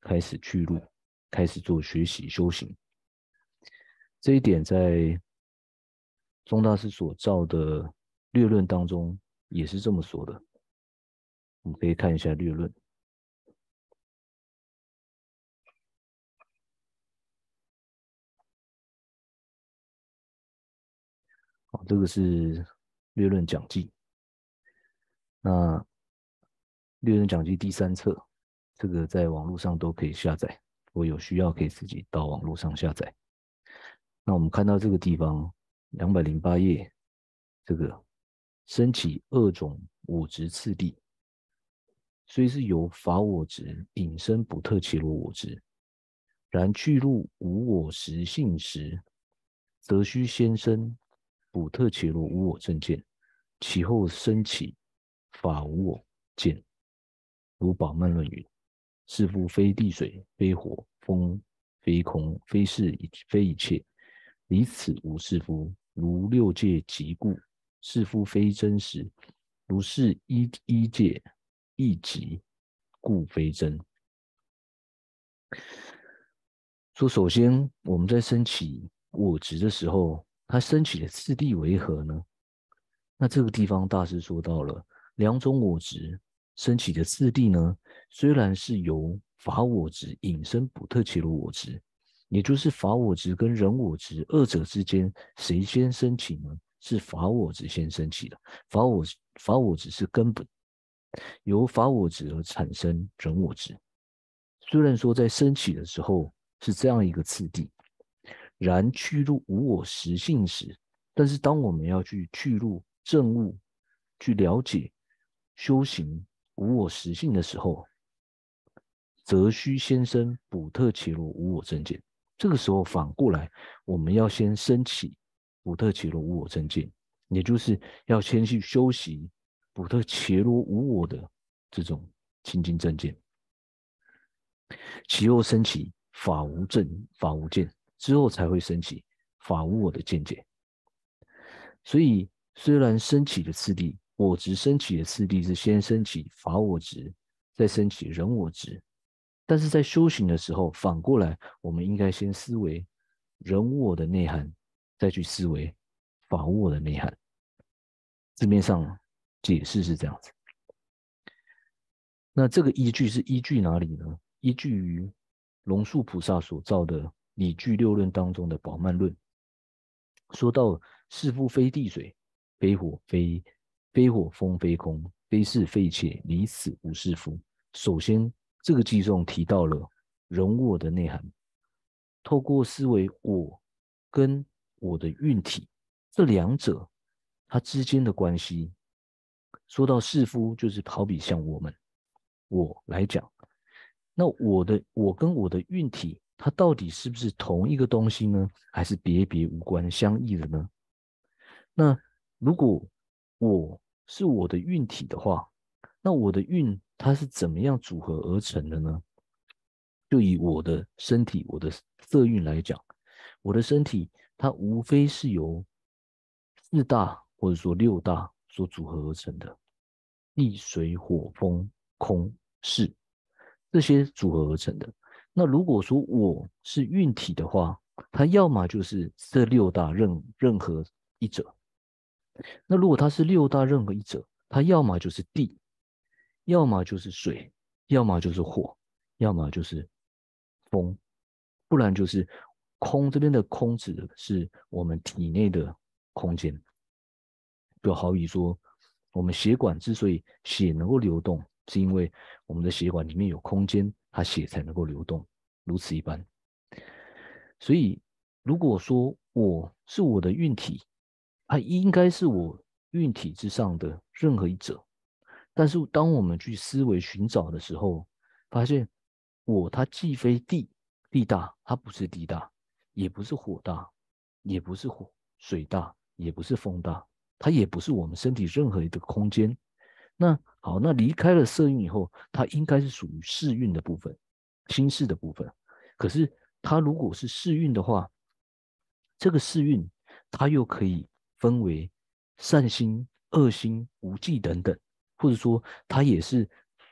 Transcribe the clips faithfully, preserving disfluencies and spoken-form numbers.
开始去路，开始做学习修行。这一点在宗大师所造的略论当中也是这么说的。我们可以看一下略论。好，这个是略论讲记。那略论讲记第三册，这个在网络上都可以下载，如果有需要可以自己到网络上下载。那我们看到这个地方两百零八页，这个升起二种我执次第，虽是由法我执引生不特伽罗我执，然去入无我实性时，则须先生补特伽罗无我正见，其后升起法无我见。如宝鬘论云：是夫非地水，非火，风，非空，非事，非一切，离此无是夫。如六界即故，是夫非真实。如是一一界亦即，故非真。说首先我们在升起我执的时候，它升起的次第为何呢？那这个地方大师说到了两种我执升起的次第呢，虽然是由法我执引生补特伽罗我执，也就是法我执跟人我执二者之间谁先升起呢？是法我执先升起的。法我法我执是根本，由法我执而产生人我执。虽然说在升起的时候是这样一个次第，然去入无我实性时，但是当我们要去去入证悟、去了解、修行无我实性的时候，则须先生补特伽罗无我正见。这个时候反过来，我们要先升起补特伽罗无我正见，也就是要先去修习补特伽罗无我的这种清净正见，其后升起法无正、法无见，之后才会升起法无我的见解。所以，虽然升起的次第，我执升起的次第是先升起法我执，再升起人我执，但是在修行的时候，反过来，我们应该先思维人我的内涵，再去思维法我的内涵。字面上解释是这样子。那这个依据是依据哪里呢？依据于龙树菩萨所造的理据六论当中的宝鬘论，说到是夫非地水，非火，非非火风，非空，非事，非一切，离此无是夫。首先，这个偈颂提到了人我的内涵，透过思维我跟我的运体这两者它之间的关系。说到是夫，就是好比像我们我来讲，那我的我跟我的运体，它到底是不是同一个东西呢？还是别别无关相异的呢？那如果我是我的运体的话，那我的运它是怎么样组合而成的呢？就以我的身体，我的色运来讲，我的身体它无非是由四大或者说六大所组合而成的，地水火风空是这些组合而成的。那如果说我是运体的话，它要么就是这六大任任何一者。那如果它是六大任何一者，它要么就是地，要么就是水，要么就是火，要么就是风，不然就是空。这边的空指的是我们体内的空间，就好比说，我们血管之所以血能够流动，是因为我们的血管里面有空间，它血才能够流动，如此一般。所以，如果说我是我的运体，它应该是我运体之上的任何一者。但是，当我们去思维寻找的时候，发现我它既非地地大，它不是地大，也不是火大，也不是火水大，也不是风大，它也不是我们身体任何一个空间。那好，那离开了色蕴以后，它应该是属于识蕴的部分，心识的部分。可是它如果是识蕴的话，这个识蕴它又可以分为善心、恶心、无记等等，或者说它也是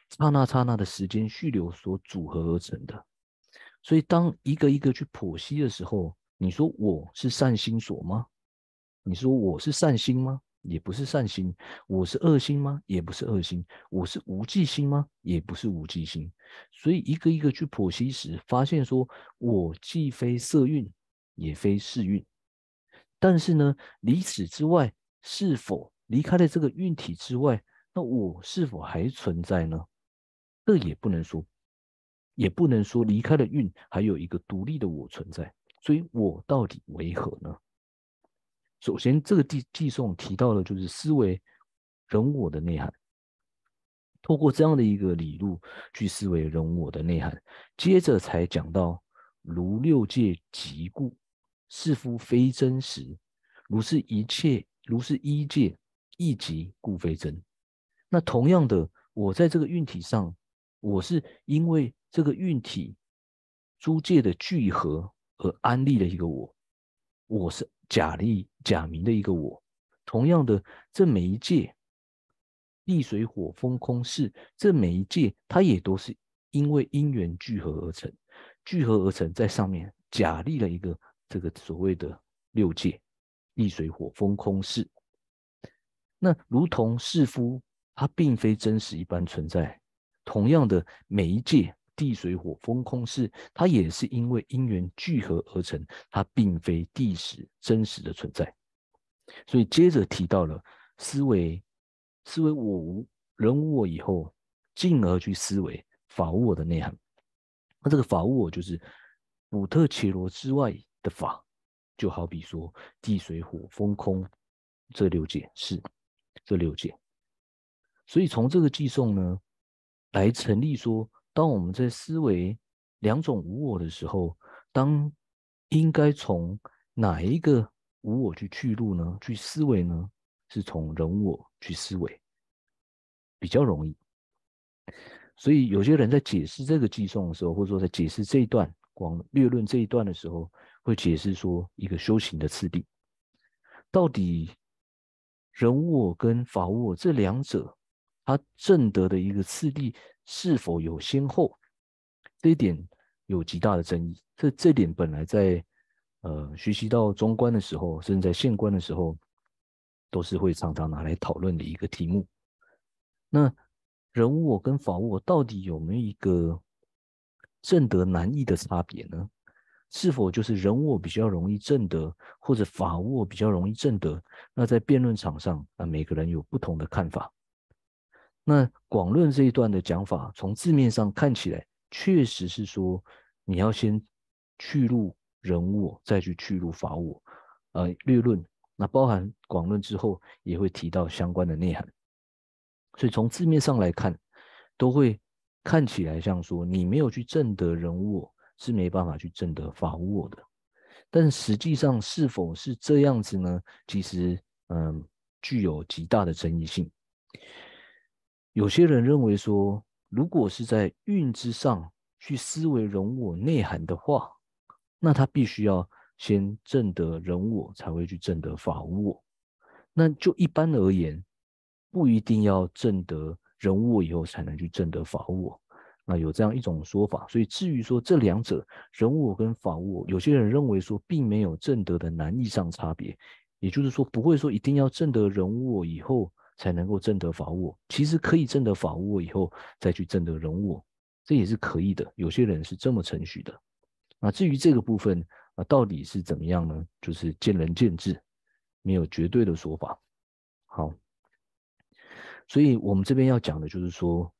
刹那刹那的时间序流所组合而成的。所以当一个一个去剖析的时候，你说我是善心所吗？你说我是善心吗？也不是善心。我是恶心吗？也不是恶心。我是无记心吗？也不是无记心。所以一个一个去剖析时，发现说我既非色蕴，也非识蕴。但是呢，离此之外，是否离开了这个蕴体之外，那我是否还存在呢？这也不能说，也不能说离开了蕴，还有一个独立的我存在。所以我到底为何呢？首先，这个寄寄颂提到的就是思维人我的内涵，透过这样的一个理路去思维人我的内涵，接着才讲到如六界即故，是夫非真实；如是一切，如是一界亦即故非真。那同样的，我在这个运体上，我是因为这个运体诸界的聚合而安立了一个我，我是假立假名的一个我。同样的，这每一界地水火风空是这每一界，它也都是因为因缘聚合而成，聚合而成，在上面假立了一个这个所谓的六界，地水火风空是。那如同是夫，它并非真实一般存在。同样的，每一界地水火风空是，它也是因为因缘聚合而成，它并非地实真实的存在。所以接着提到了思维，思维我无人无我以后，进而去思维法无我的内涵。那这个法无我就是补特伽罗之外的法，就好比说地水火风空这六界是这六界。所以从这个寄颂呢，来成立说，当我们在思维两种无我的时候，当应该从哪一个无我去去路呢？去思维呢？是从人我去思维，比较容易。所以有些人在解释这个寄颂的时候，或者说在解释这一段广略论这一段的时候，会解释说一个修行的次第，到底人我跟法我这两者，它证得的一个次第是否有先后，这一点有极大的争议。这这点本来在呃学习到中观的时候，甚至在现观的时候，都是会常常拿来讨论的一个题目。那人我跟法我到底有没有一个证得难易的差别呢？是否就是人我比较容易证得，或者法我比较容易证得？那在辩论场上，啊，每个人有不同的看法。那广论这一段的讲法，从字面上看起来，确实是说你要先去入人我，再去去入法我。呃，略论那包含广论之后，也会提到相关的内涵。所以从字面上来看，都会看起来像说你没有去证得人我，是没办法去证得法无我的。但实际上是否是这样子呢？其实，嗯，具有极大的争议性。有些人认为说，如果是在运之上去思维人我内涵的话，那他必须要先证得人我，才会去证得法无我。那就一般而言，不一定要证得人我以后才能去证得法我。那有这样一种说法，所以至于说这两者人我跟法我，有些人认为说并没有证得的难易上差别，也就是说不会说一定要证得人我以后才能够证得法我，其实可以证得法我以后再去证得人我，这也是可以的。有些人是这么程序的。那至于这个部分啊，到底是怎么样呢？就是见仁见智，没有绝对的说法。好，所以我们这边要讲的就是说，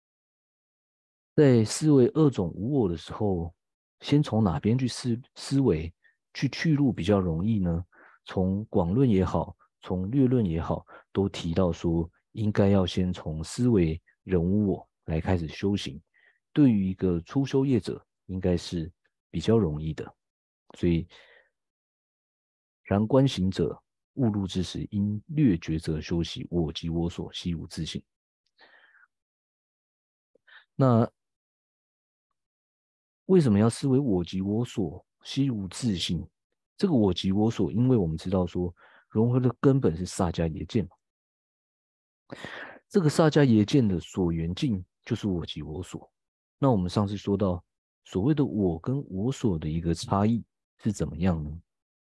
在思维二种无我的时候，先从哪边去思思维，去去路比较容易呢？从广论也好，从略论也好，都提到说，应该要先从思维人无我来开始修行。对于一个初修业者，应该是比较容易的。所以，然观行者误入之时，应略抉择修习我即我所，悉无自性。那为什么要思维我即我所，悉无自性？这个我即我所，因为我们知道说，融合的根本是萨迦耶见嘛。这个萨迦耶见的所缘境， 就是我即我所。那我们上次说到，所谓的我跟我所的一个差异是怎么样呢？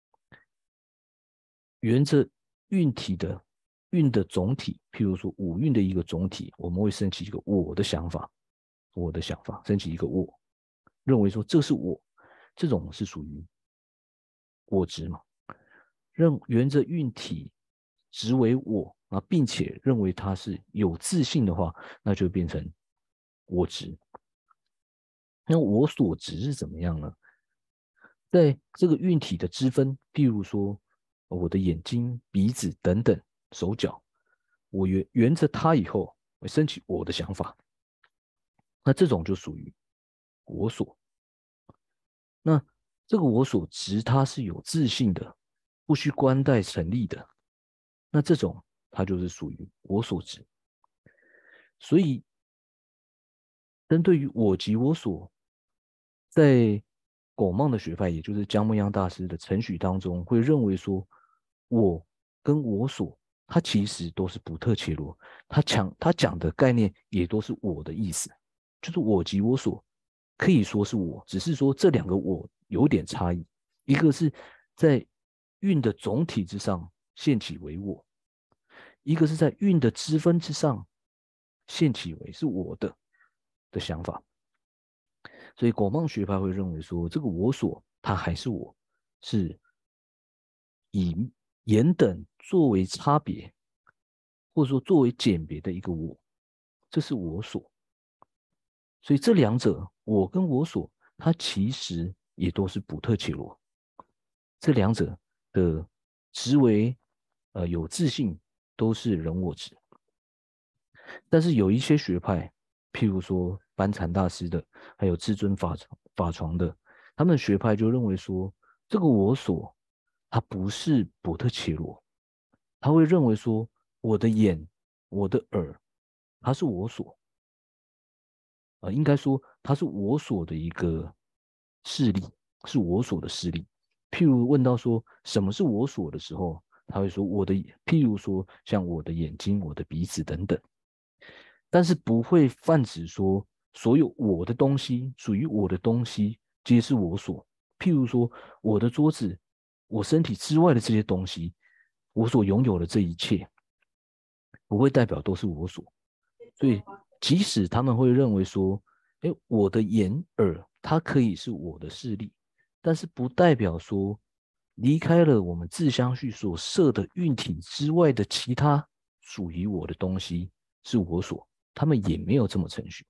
沿着运体的运的总体，譬如说五运的一个总体，我们会升起一个我的想法，我的想法，升起一个我，认为说这是我，这种是属于我执嘛。认沿着运体执为我啊，并且认为它是有自信的话，那就变成我执。那我所执是怎么样呢？在这个运体的支分，譬如说我的眼睛、鼻子等等，手脚，我沿沿着它以后，会升起我的想法，那这种就属于我所。那这个我所执，它是有自信的，不需观待成立的，那这种它就是属于我所执。所以，针对于我即我所，在狗孟的学派，也就是姜木央大师的程序当中，会认为说，我跟我所，它其实都是不特切罗，他讲他讲的概念也都是我的意思，就是我即我所，可以说是我，只是说这两个我有点差异，一个是在运的总体之上现起为我，一个是在运的支分之上现起为是我的的想法。所以果梦学派会认为说，这个我所它还是我，是以言等作为差别，或者说作为简别的一个我，这是我所。所以这两者，我跟我所，它其实也都是补特伽罗。这两者的执为呃有自信，都是人我执。但是有一些学派，譬如说班禅大师的，还有至尊法法床的，他们的学派就认为说，这个我所，它不是补特伽罗，他会认为说，我的眼、我的耳，它是我所，呃，应该说它是我所的一个势力，是我所的势力。譬如问到说什么是我所的时候，他会说我的，譬如说像我的眼睛、我的鼻子等等。但是不会泛指说所有我的东西属于我的东西皆是我所。譬如说我的桌子，我身体之外的这些东西，我所拥有的这一切，不会代表都是我所。所以即使他们会认为说，哎，我的眼耳它可以是我的势力，但是不代表说离开了我们自相续所设的运体之外的其他属于我的东西是我所。他们也没有这么程序，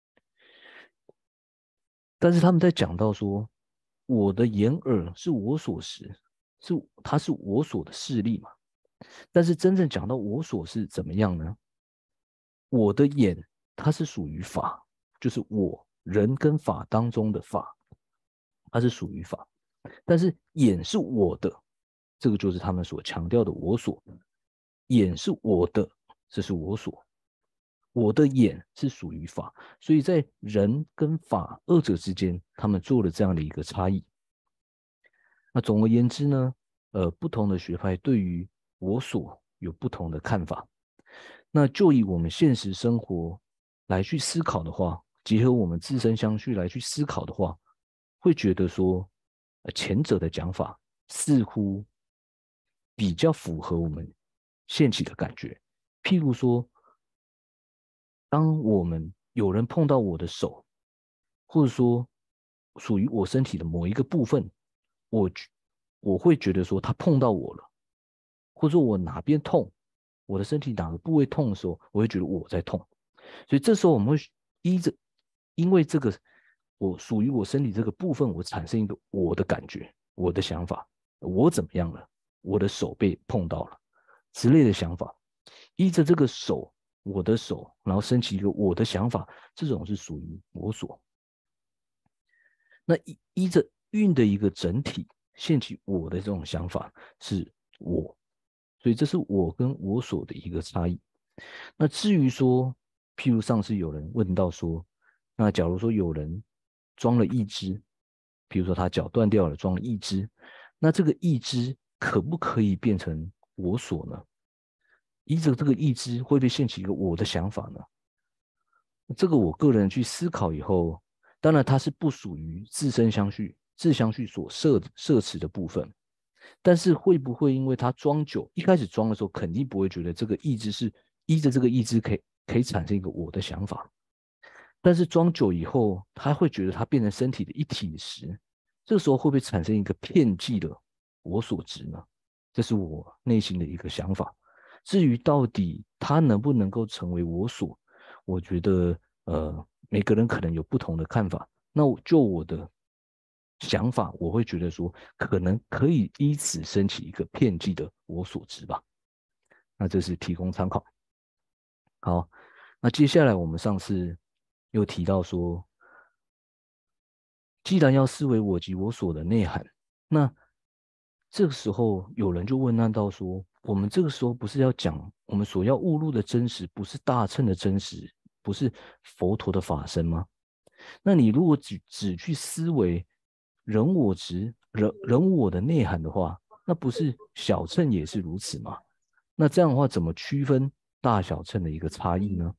但是他们在讲到说，我的眼耳是我所时，是它是我所的势力嘛。但是真正讲到我所是怎么样呢？我的眼它是属于法，就是我人跟法当中的法，它是属于法。但是眼是我的，这个就是他们所强调的我所。眼是我的，这是我所。我的眼是属于法，所以在人跟法二者之间，他们做了这样的一个差异。那总而言之呢，呃，不同的学派对于我所有不同的看法。那就以我们现实生活来去思考的话，结合我们自身相续来去思考的话，会觉得说，呃，前者的讲法似乎比较符合我们现起的感觉。譬如说，当我们有人碰到我的手，或者说属于我身体的某一个部分，我我会觉得说他碰到我了，或者说我哪边痛，我的身体哪个部位痛的时候，我会觉得我在痛。所以这时候我们会依着，因为这个我属于我身体这个部分，我产生一个我的感觉，我的想法，我怎么样了？我的手被碰到了之类的想法，依着这个手，我的手，然后升起一个我的想法，这种是属于我所。那依依着运的一个整体，现起我的这种想法是我，所以这是我跟我所的一个差异。那至于说，譬如上次有人问到说，那假如说有人装了一只，比如说他脚断掉了，装了一只，那这个一只可不可以变成我所呢？依着这个意志会不会现起一个我的想法呢？ 这个我个人去思考以后，当然它是不属于自身相续、自相续所摄摄持的部分，但是会不会因为它装久，一开始装的时候肯定不会觉得这个意志是依着这个意志可以可以产生一个我的想法，但是装久以后，他会觉得它变成身体的一体时，这个时候会不会产生一个片剂的我所执呢？这是我内心的一个想法。至于到底它能不能够成为我所，我觉得呃每个人可能有不同的看法。那就我的想法，我会觉得说，可能可以依此升起一个片剂的我所知吧。那这是提供参考。好，那接下来我们上次又提到说，既然要思维我及我所的内涵，那这个时候有人就问难道说，我们这个时候不是要讲我们所要悟入的真实，不是大乘的真实，不是佛陀的法身吗？那你如果只只去思维人我执、人人我的内涵的话，那不是小乘也是如此吗？那这样的话，怎么区分大小乘的一个差异呢？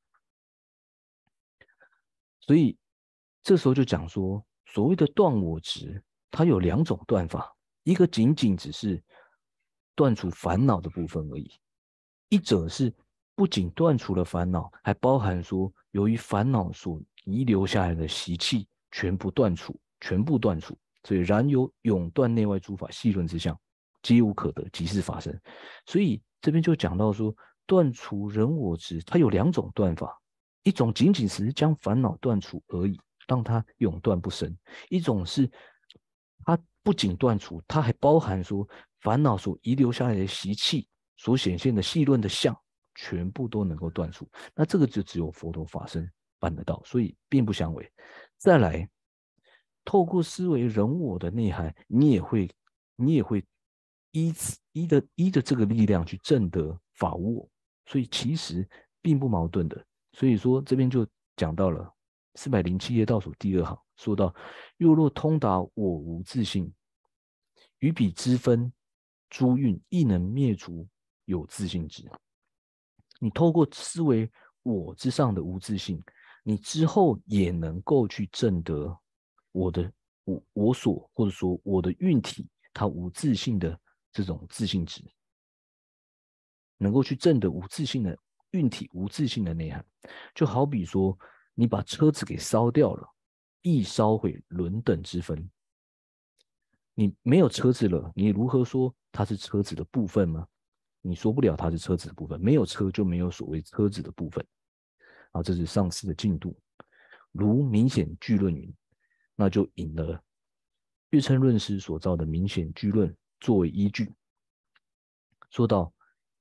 所以这时候就讲说，所谓的断我执，它有两种断法，一个仅仅只是断除烦恼的部分而已，一者是不仅断除了烦恼，还包含说，由于烦恼所遗留下来的习气全部断除，全部断除，所以然有永断内外诸法细论之相，皆无可得，即是法身。所以这边就讲到说，断除人我执，它有两种断法。一种仅仅只是将烦恼断除而已，让它永断不生；一种是它不仅断除，它还包含说烦恼所遗留下来的习气所显现的细论的相，全部都能够断除。那这个就只有佛陀法身办得到，所以并不相违。再来，透过思维人我的内涵，你也会，你也会依此依的依着这个力量去证得法我，所以其实并不矛盾的。所以说这边就讲到了四百零七页倒数第二行，说到又若通达我无自性，于彼之分诸蕴亦能灭除有自性之。你透过思维我之上的无自性，你之后也能够去证得我的我我所或者说我的蕴体它无自性的这种自性质，能够去证得无自性的蕴体无自性的内涵。就好比说，你把车子给烧掉了，亦烧毁轮等之分。你没有车子了，你如何说它是车子的部分吗？你说不了它是车子的部分，没有车就没有所谓车子的部分。啊，这是上次的进度。如明显句论云，那就引了月称论师所造的明显句论作为依据，说到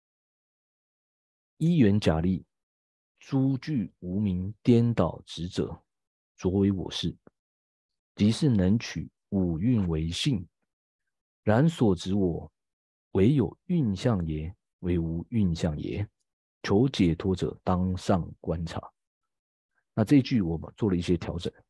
一元假立，诸具无明颠倒执者，着为我是，即是能取五蕴为性，然所执我，唯有蕴相也，为无蕴相也。求解脱者当上观察。那这一句我们做了一些调整。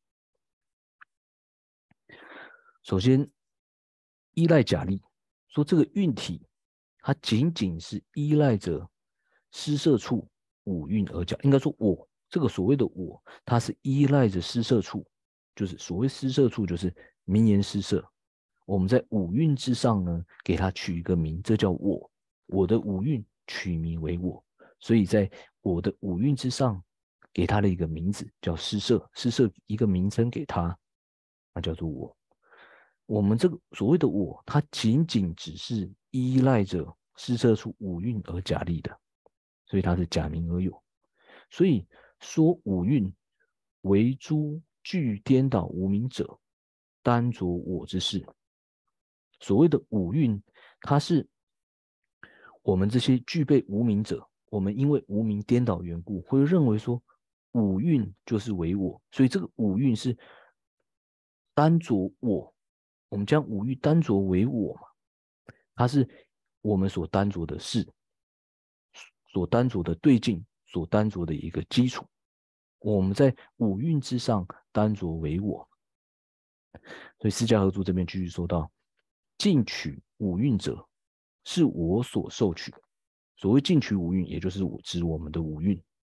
首先，依赖假立，说这个蕴体，它仅仅是依赖着施设处五蕴而假，应该说我这个所谓的我，它是依赖着施设处，就是所谓施设处，就是名言施设。我们在五蕴之上呢，给它取一个名，这叫我。我的五蕴取名为我，所以在我的五蕴之上，给它的一个名字叫施设，施设一个名称给它，那叫做我。我们这个所谓的我，它仅仅只是依赖着施设出五蕴而假立的，所以它是假名而有。所以说五蕴为诸具颠倒无明者，单着我之事。所谓的五蕴，它是我们这些具备无明者，我们因为无明颠倒缘故，会认为说五蕴就是为我，所以这个五蕴是单着我，我们将五蕴单着为我嘛，它是我们所单着的事，所单着的对境，所单着的一个基础。我们在五蕴之上单着为我，所以释迦合著这边继续说到：尽取五蕴者，是我所受取。所谓尽取五蕴，也就是我指我们的五蕴。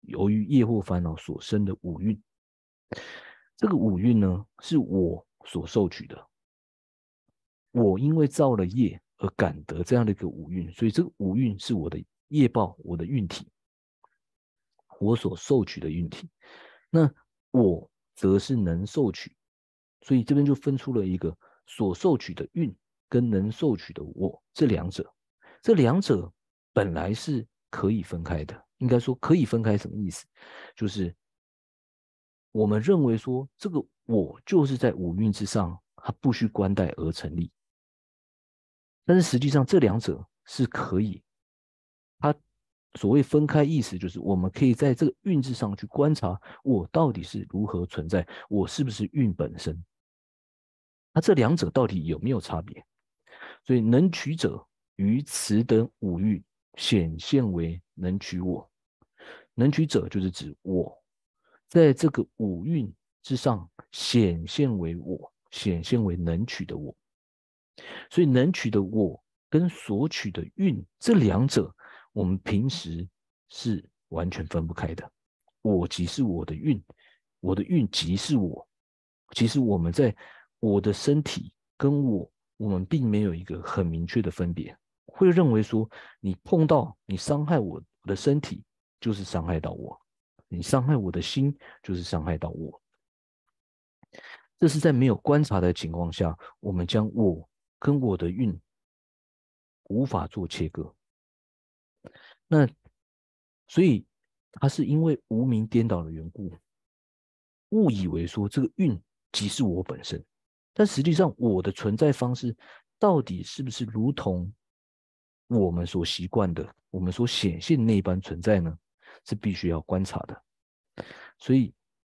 由于业或烦恼所生的五蕴。这个五蕴呢，是我所受取的。我因为造了业而感得这样的一个五蕴，所以这个五蕴是我的业报，我的运体，我所受取的运体。那我则是能受取，所以这边就分出了一个所受取的运跟能受取的我这两者。这两者本来是可以分开的，应该说可以分开什么意思？就是我们认为说这个我就是在五蕴之上，它不需观待而成立。但是实际上这两者是可以，它所谓分开意思就是我们可以在这个运之上去观察我到底是如何存在，我是不是运本身，那这两者到底有没有差别？所以能取者于此等五蕴显现为能取我，能取者就是指我在这个五蕴之上显现为我，显现为能取的我。所以能取的我跟所取的运这两者，我们平时是完全分不开的。我即是我的运，我的运即是我。其实我们在我的身体跟我，我们并没有一个很明确的分别，会认为说你碰到你伤害我的身体，就是伤害到我；你伤害我的心，就是伤害到我。这是在没有观察的情况下，我们将我跟我的运无法做切割。那所以它是因为无明颠倒的缘故，误以为说这个运即是我本身，但实际上我的存在方式到底是不是如同我们所习惯的、我们所显现那般存在呢？是必须要观察的。所以，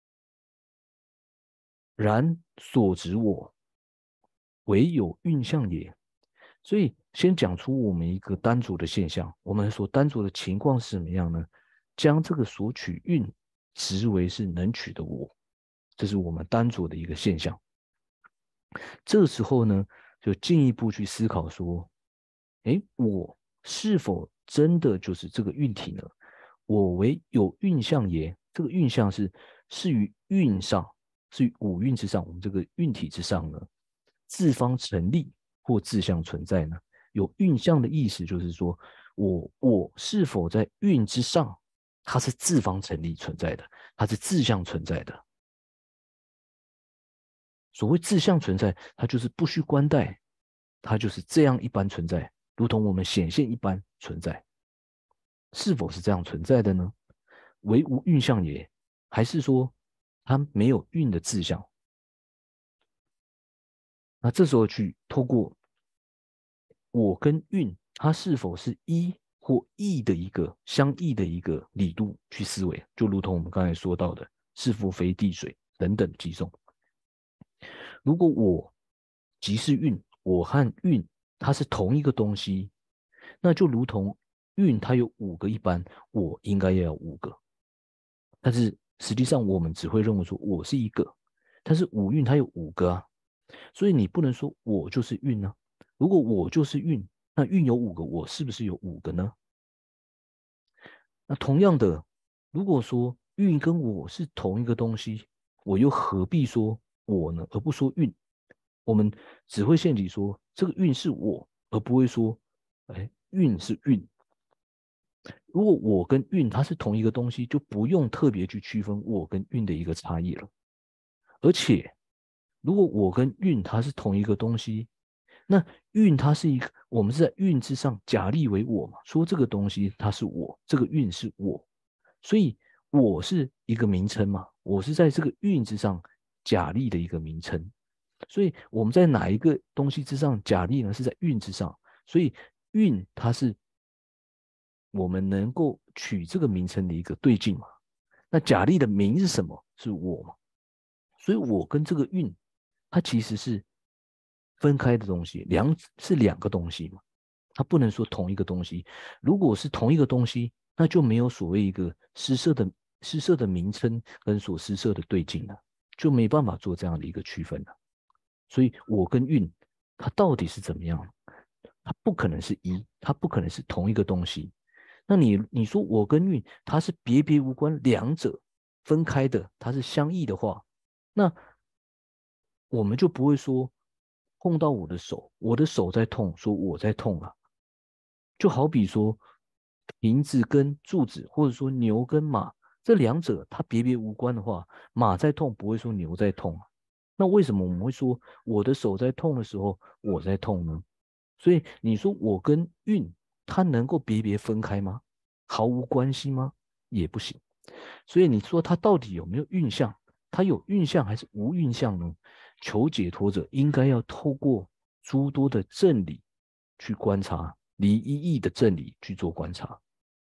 然所执我，唯有运相也。所以，先讲出我们一个单独的现象，我们所单独的情况是什么样呢？将这个所取运执为是能取的我，这是我们单独的一个现象。这个时候呢，就进一步去思考说，诶，我是否真的就是这个运体呢？我为有运相也，这个运相是是于运上，是于五运之上，我们这个运体之上呢，自方成立或自相存在呢？有运相的意思就是说，我我是否在运之上，它是自方成立存在的，它是自相存在的。所谓自相存在，它就是不需观待，它就是这样一般存在，如同我们显现一般存在。是否是这样存在的呢？唯无运相也，还是说它没有运的自相？那这时候去透过我跟运，它是否是一或异的一个相异的一个理度去思维，就如同我们刚才说到的是福非地水等等几种。如果我即是运，我和运它是同一个东西，那就如同运它有五个一般，我应该也有五个。但是实际上我们只会认为说我是一个，但是五运它有五个啊，所以你不能说我就是运呢、啊。如果我就是运，那运有五个，我是不是有五个呢？那同样的，如果说运跟我是同一个东西，我又何必说我呢，而不说运？我们只会陷阱说这个运是我，而不会说，哎，运是运。如果我跟运它是同一个东西，就不用特别去区分我跟运的一个差异了。而且，如果我跟运它是同一个东西，那运它是一个，我们是在运之上假立为我嘛，说这个东西它是我，这个运是我，所以我是一个名称嘛，我是在这个运之上假立的一个名称，所以我们在哪一个东西之上假立呢？是在运之上，所以运它是我们能够取这个名称的一个对境嘛。那假立的名是什么？是我嘛，所以我跟这个运，它其实是分开的东西，两是两个东西嘛，它不能说同一个东西。如果是同一个东西，那就没有所谓一个施设的施设的名称跟所施设的对境了，就没办法做这样的一个区分了。所以我跟运，它到底是怎么样？它不可能是一，它不可能是同一个东西。 那你你说我跟运它是别别无关，两者分开的，它是相异的话，那我们就不会说碰到我的手，我的手在痛，说我在痛啊。就好比说瓶子跟柱子，或者说牛跟马，这两者它别别无关的话，马在痛不会说牛在痛啊。那为什么我们会说我的手在痛的时候我在痛呢？所以你说我跟运它能够别别分开吗？毫无关系吗？也不行。所以你说它到底有没有运相？它有运相还是无运相呢？求解脱者应该要透过诸多的正理去观察，离一义的正理去做观察。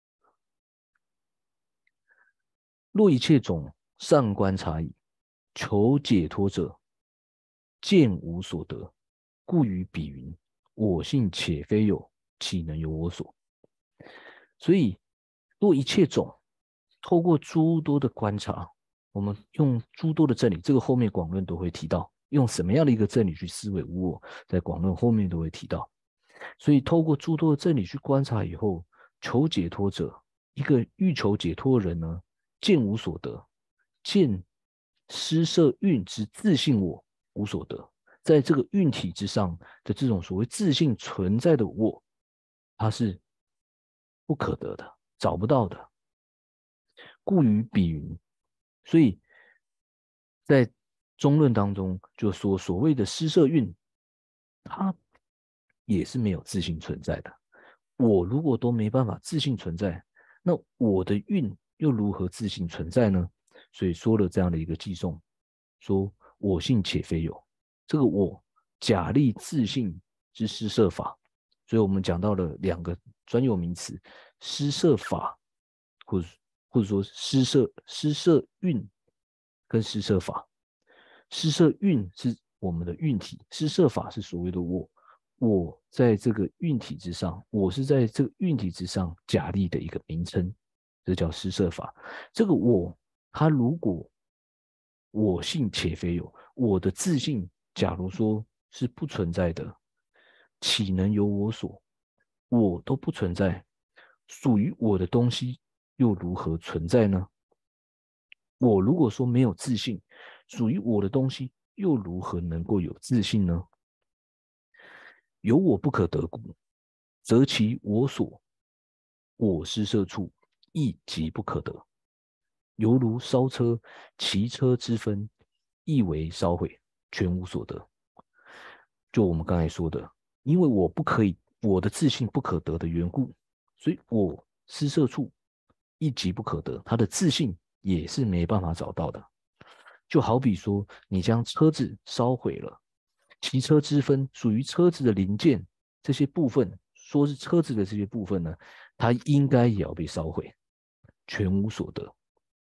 若一切种善观察矣，求解脱者见无所得，故于彼云：我性且非有，岂能由我所？所以，若一切种透过诸多的观察，我们用诸多的真理，这个后面广论都会提到，用什么样的一个真理去思维无我，在广论后面都会提到。所以，透过诸多的真理去观察以后，求解脱者，一个欲求解脱的人呢，见无所得，见施设运之自性我无所得，在这个运体之上的这种所谓自性存在的我，它是不可得的，找不到的。故于彼云，所以在中论当中就说，所谓的施设运，它也是没有自性存在的。我如果都没办法自性存在，那我的运又如何自性存在呢？所以说了这样的一个寄颂，说我性且非有，这个我假立自性之施设法，所以我们讲到了两个专有名词：施设法，或者或者说施设施设运跟施设法。施设运是我们的运体，施设法是所谓的我。我在这个运体之上，我是在这个运体之上假立的一个名称，这叫施设法。这个我，它如果我性且非有，我的自性，假如说是不存在的，岂能由我所？我都不存在，属于我的东西又如何存在呢？我如果说没有自信，属于我的东西又如何能够有自信呢？有我不可得故，则其我所我施设处亦即不可得。犹如烧车，其车之分，亦为烧毁，全无所得。就我们刚才说的，因为我不可以，我的自信不可得的缘故，所以我施设处亦即不可得，他的自信也是没办法找到的。就好比说，你将车子烧毁了，骑车之分属于车子的零件，这些部分说是车子的这些部分呢，它应该也要被烧毁，全无所得。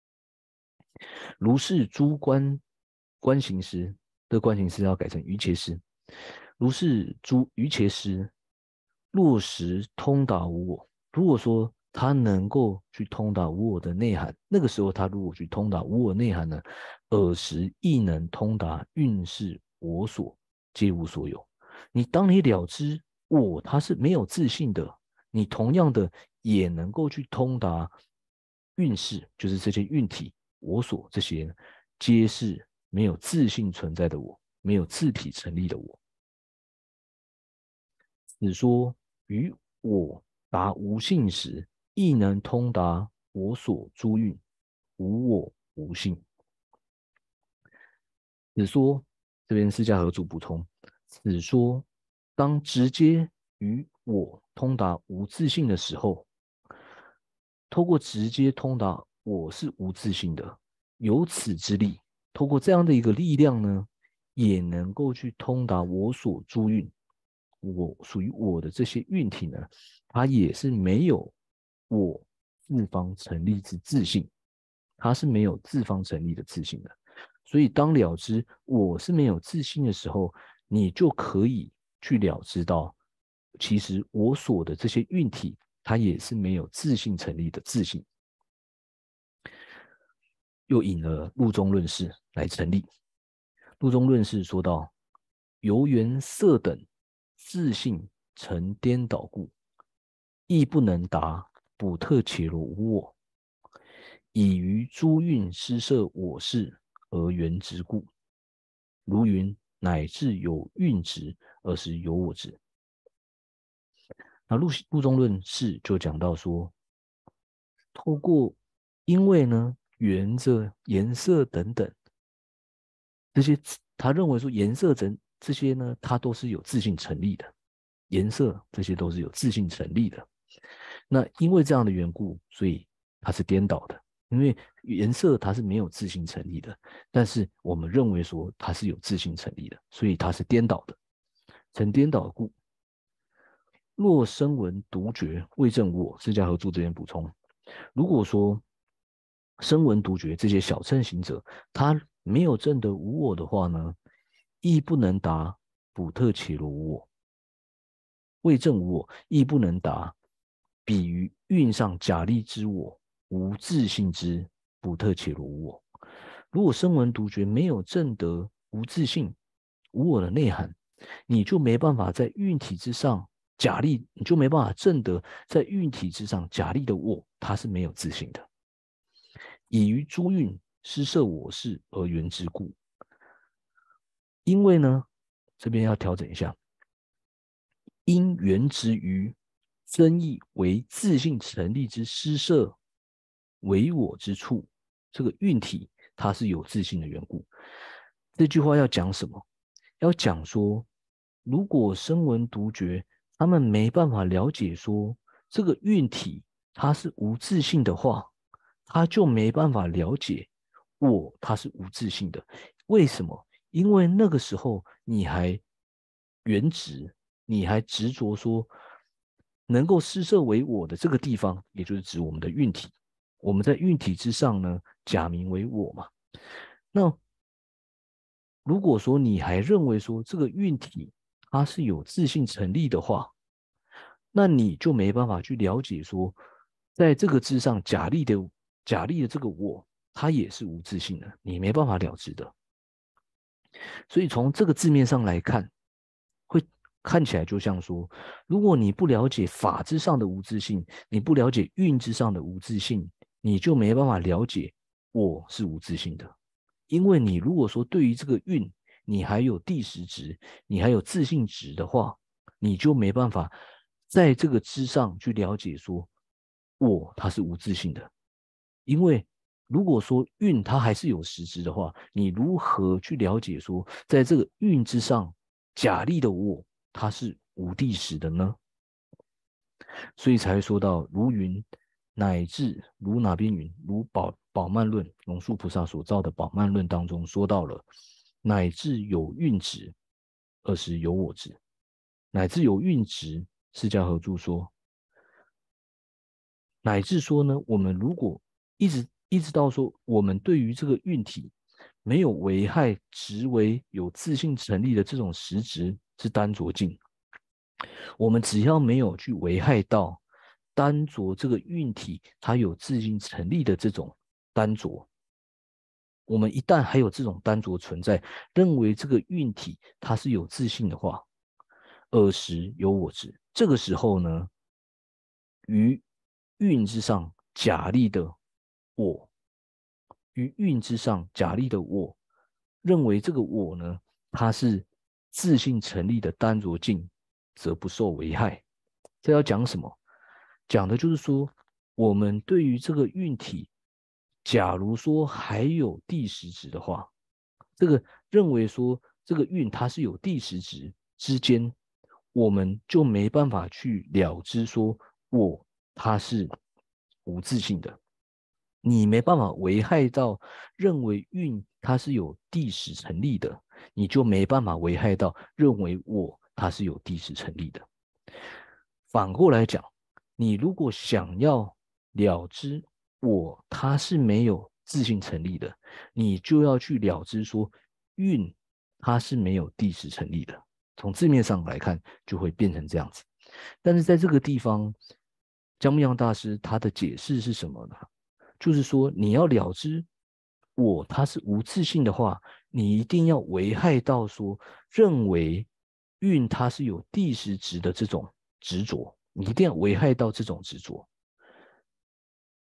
如是诸观观行师，这观行师要改成瑜伽师。如是诸瑜伽师落实通达无我，如果说他能够去通达无我的内涵，那个时候他如果去通达无我内涵呢，尔时亦能通达运势我所皆无所有。你当你了知我他是没有自信的，你同样的也能够去通达运势，就是这些运体我所这些皆是没有自信存在的我，没有自体成立的我。此说于我达无性时，亦能通达我所诸运，无我无性。此说这边释迦合主补充，此说当直接与我通达无自性的时候，透过直接通达我是无自性的，有此之力，透过这样的一个力量呢，也能够去通达我所诸运。我属于我的这些运体呢，它也是没有我自方成立之自性，它是没有自方成立的自性的。所以当了知我是没有自性的时候，你就可以去了知到，其实我所的这些运体，它也是没有自性成立的自性。又引了路中论释来成立。路中论释说到，由缘色等自性成颠倒故，亦不能达卜特伽罗无我，以于诸蕴施设我事而缘之故。如云乃至有蕴执，而是有我执。那陆陆中论释就讲到说，透过因为呢缘着颜色等等这些，他认为说颜色等这些呢，它都是有自性成立的，颜色这些都是有自性成立的。那因为这样的缘故，所以它是颠倒的。因为颜色它是没有自性成立的，但是我们认为说它是有自性成立的，所以它是颠倒的。成颠倒故，若声闻独觉未证我，释迦合著这边补充，如果说声闻独觉这些小乘行者，他没有证得无我的话呢，亦不能达卜特伽罗无我。未证无我，亦不能达比于蕴上假立之我无自性之卜特伽罗无我。如果声闻独觉没有证得无自性无我的内涵，你就没办法在蕴体之上假立，你就没办法证得在蕴体之上假立的我，它是没有自性的。以于诸蕴施设我事而缘之故。因为呢，这边要调整一下，因缘之于增益为自性成立之施设为我之处，这个蕴体它是有自性的缘故。这句话要讲什么？要讲说，如果声闻独觉他们没办法了解说这个蕴体它是无自性的话，他就没办法了解我它是无自性的。为什么？因为那个时候你还原执，你还执着说能够施设为我的这个地方，也就是指我们的蕴体。我们在蕴体之上呢，假名为我嘛。那如果说你还认为说这个蕴体它是有自性成立的话，那你就没办法去了解说，在这个之上假立的假立的这个我，它也是无自性的，你没办法了知的。所以从这个字面上来看，会看起来就像说，如果你不了解法之上的无自性，你不了解蕴之上的无自性，你就没办法了解我是无自性的。因为你如果说对于这个蕴，你还有第十执，你还有自性执的话，你就没办法在这个之上去了解说，我它是无自性的。因为如果说蕴它还是有实质的话，你如何去了解说，在这个蕴之上假立的我，它是无地实的呢？所以才会说到如云，乃至如哪边云，如宝宝鬘论龙树菩萨所造的宝鬘论当中说到了，乃至有蕴执，而是有我执。乃至有蕴执，释迦合著说，乃至说呢，我们如果一直一直到说，我们对于这个蕴体没有危害执为有自性成立的这种实质是单着境，我们只要没有去危害到单着这个蕴体它有自性成立的这种单着，我们一旦还有这种单着存在，认为这个蕴体它是有自性的话，尔时有我执。这个时候呢，于蕴之上假立的我，于蕴之上假立的我，认为这个我呢，它是自性成立的单着境，则不受危害。这要讲什么？讲的就是说，我们对于这个蕴体，假如说还有第十执的话，这个认为说这个蕴它是有第十执之间，我们就没办法去了知说我它是无自性的。你没办法危害到认为蕴它是有第十成立的，你就没办法危害到认为我它是有第十成立的。反过来讲，你如果想要了知我它是没有自性成立的，你就要去了知说蕴它是没有第十成立的。从字面上来看，就会变成这样子。但是在这个地方，姜木阳大师他的解释是什么呢？就是说，你要了知我它是无自性的话，你一定要危害到说认为蕴它是有第十执的这种执着，你一定要危害到这种执着。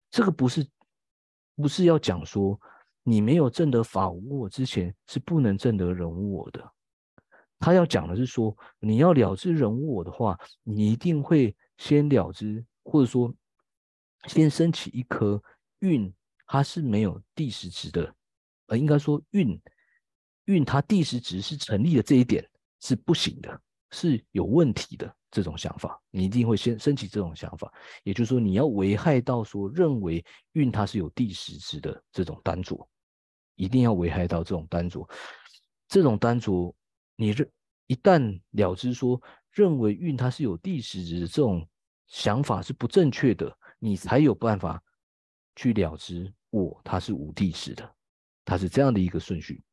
这个不是不是要讲说你没有证得法无我之前是不能证得人无我的。他要讲的是说，你要了知人无我的话，你一定会先了知，或者说先升起一颗运，它是没有第十值的，呃，应该说运运它第十值是成立的这一点是不行的，是有问题的这种想法，你一定会先升起这种想法，也就是说你要危害到说认为运它是有第十值的这种单着，一定要危害到这种单着，这种单着。你认一旦了知说认为运它是有第十值的这种想法是不正确的，你才有办法去了知我它是无第十的，它是这样的一个顺序。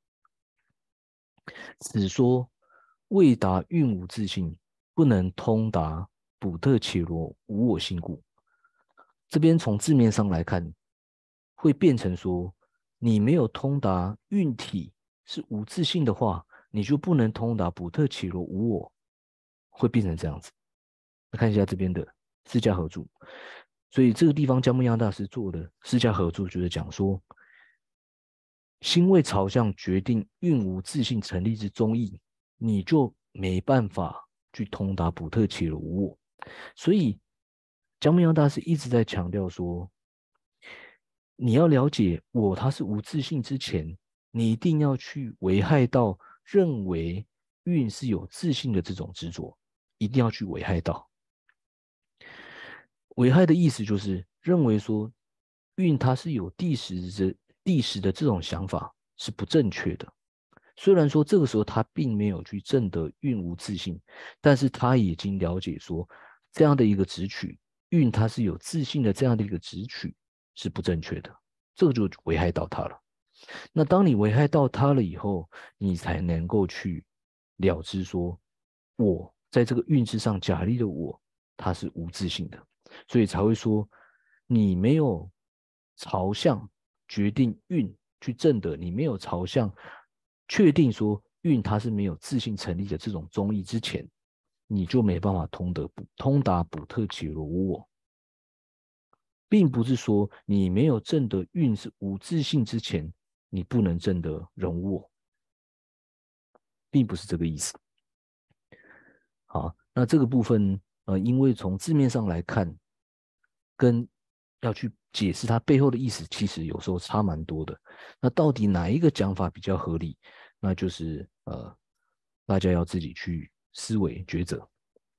此说未达运无自性，不能通达补特伽罗无我性故。这边从字面上来看，会变成说你没有通达运体是无自性的话，你就不能通达补特伽罗无我，会变成这样子。看一下这边的释迦合注，所以这个地方姜木央大师做的释迦合注就是讲说，心为朝向决定运无自性成立之宗义，你就没办法去通达补特伽罗无我。所以姜木央大师一直在强调说，你要了解我它是无自性之前，你一定要去危害到认为运是有自性的这种执着，一定要去危害到。危害的意思就是认为说运它是有第十的第十的这种想法是不正确的。虽然说这个时候他并没有去证得运无自性，但是他已经了解说这样的一个直取运它是有自性的这样的一个直取是不正确的，这个就危害到他了。那当你危害到他了以后，你才能够去了知说我在这个运之上假立的我它是无自性的，所以才会说你没有朝向决定运去证得，你没有朝向确定说运它是没有自性成立的这种宗义之前，你就没办法通得通达补特伽罗无我，并不是说你没有证得运是无自性之前，你不能证得人无我，并不是这个意思。好，那这个部分，呃，因为从字面上来看，跟要去解释它背后的意思，其实有时候差蛮多的。那到底哪一个讲法比较合理？那就是呃，大家要自己去思维抉择。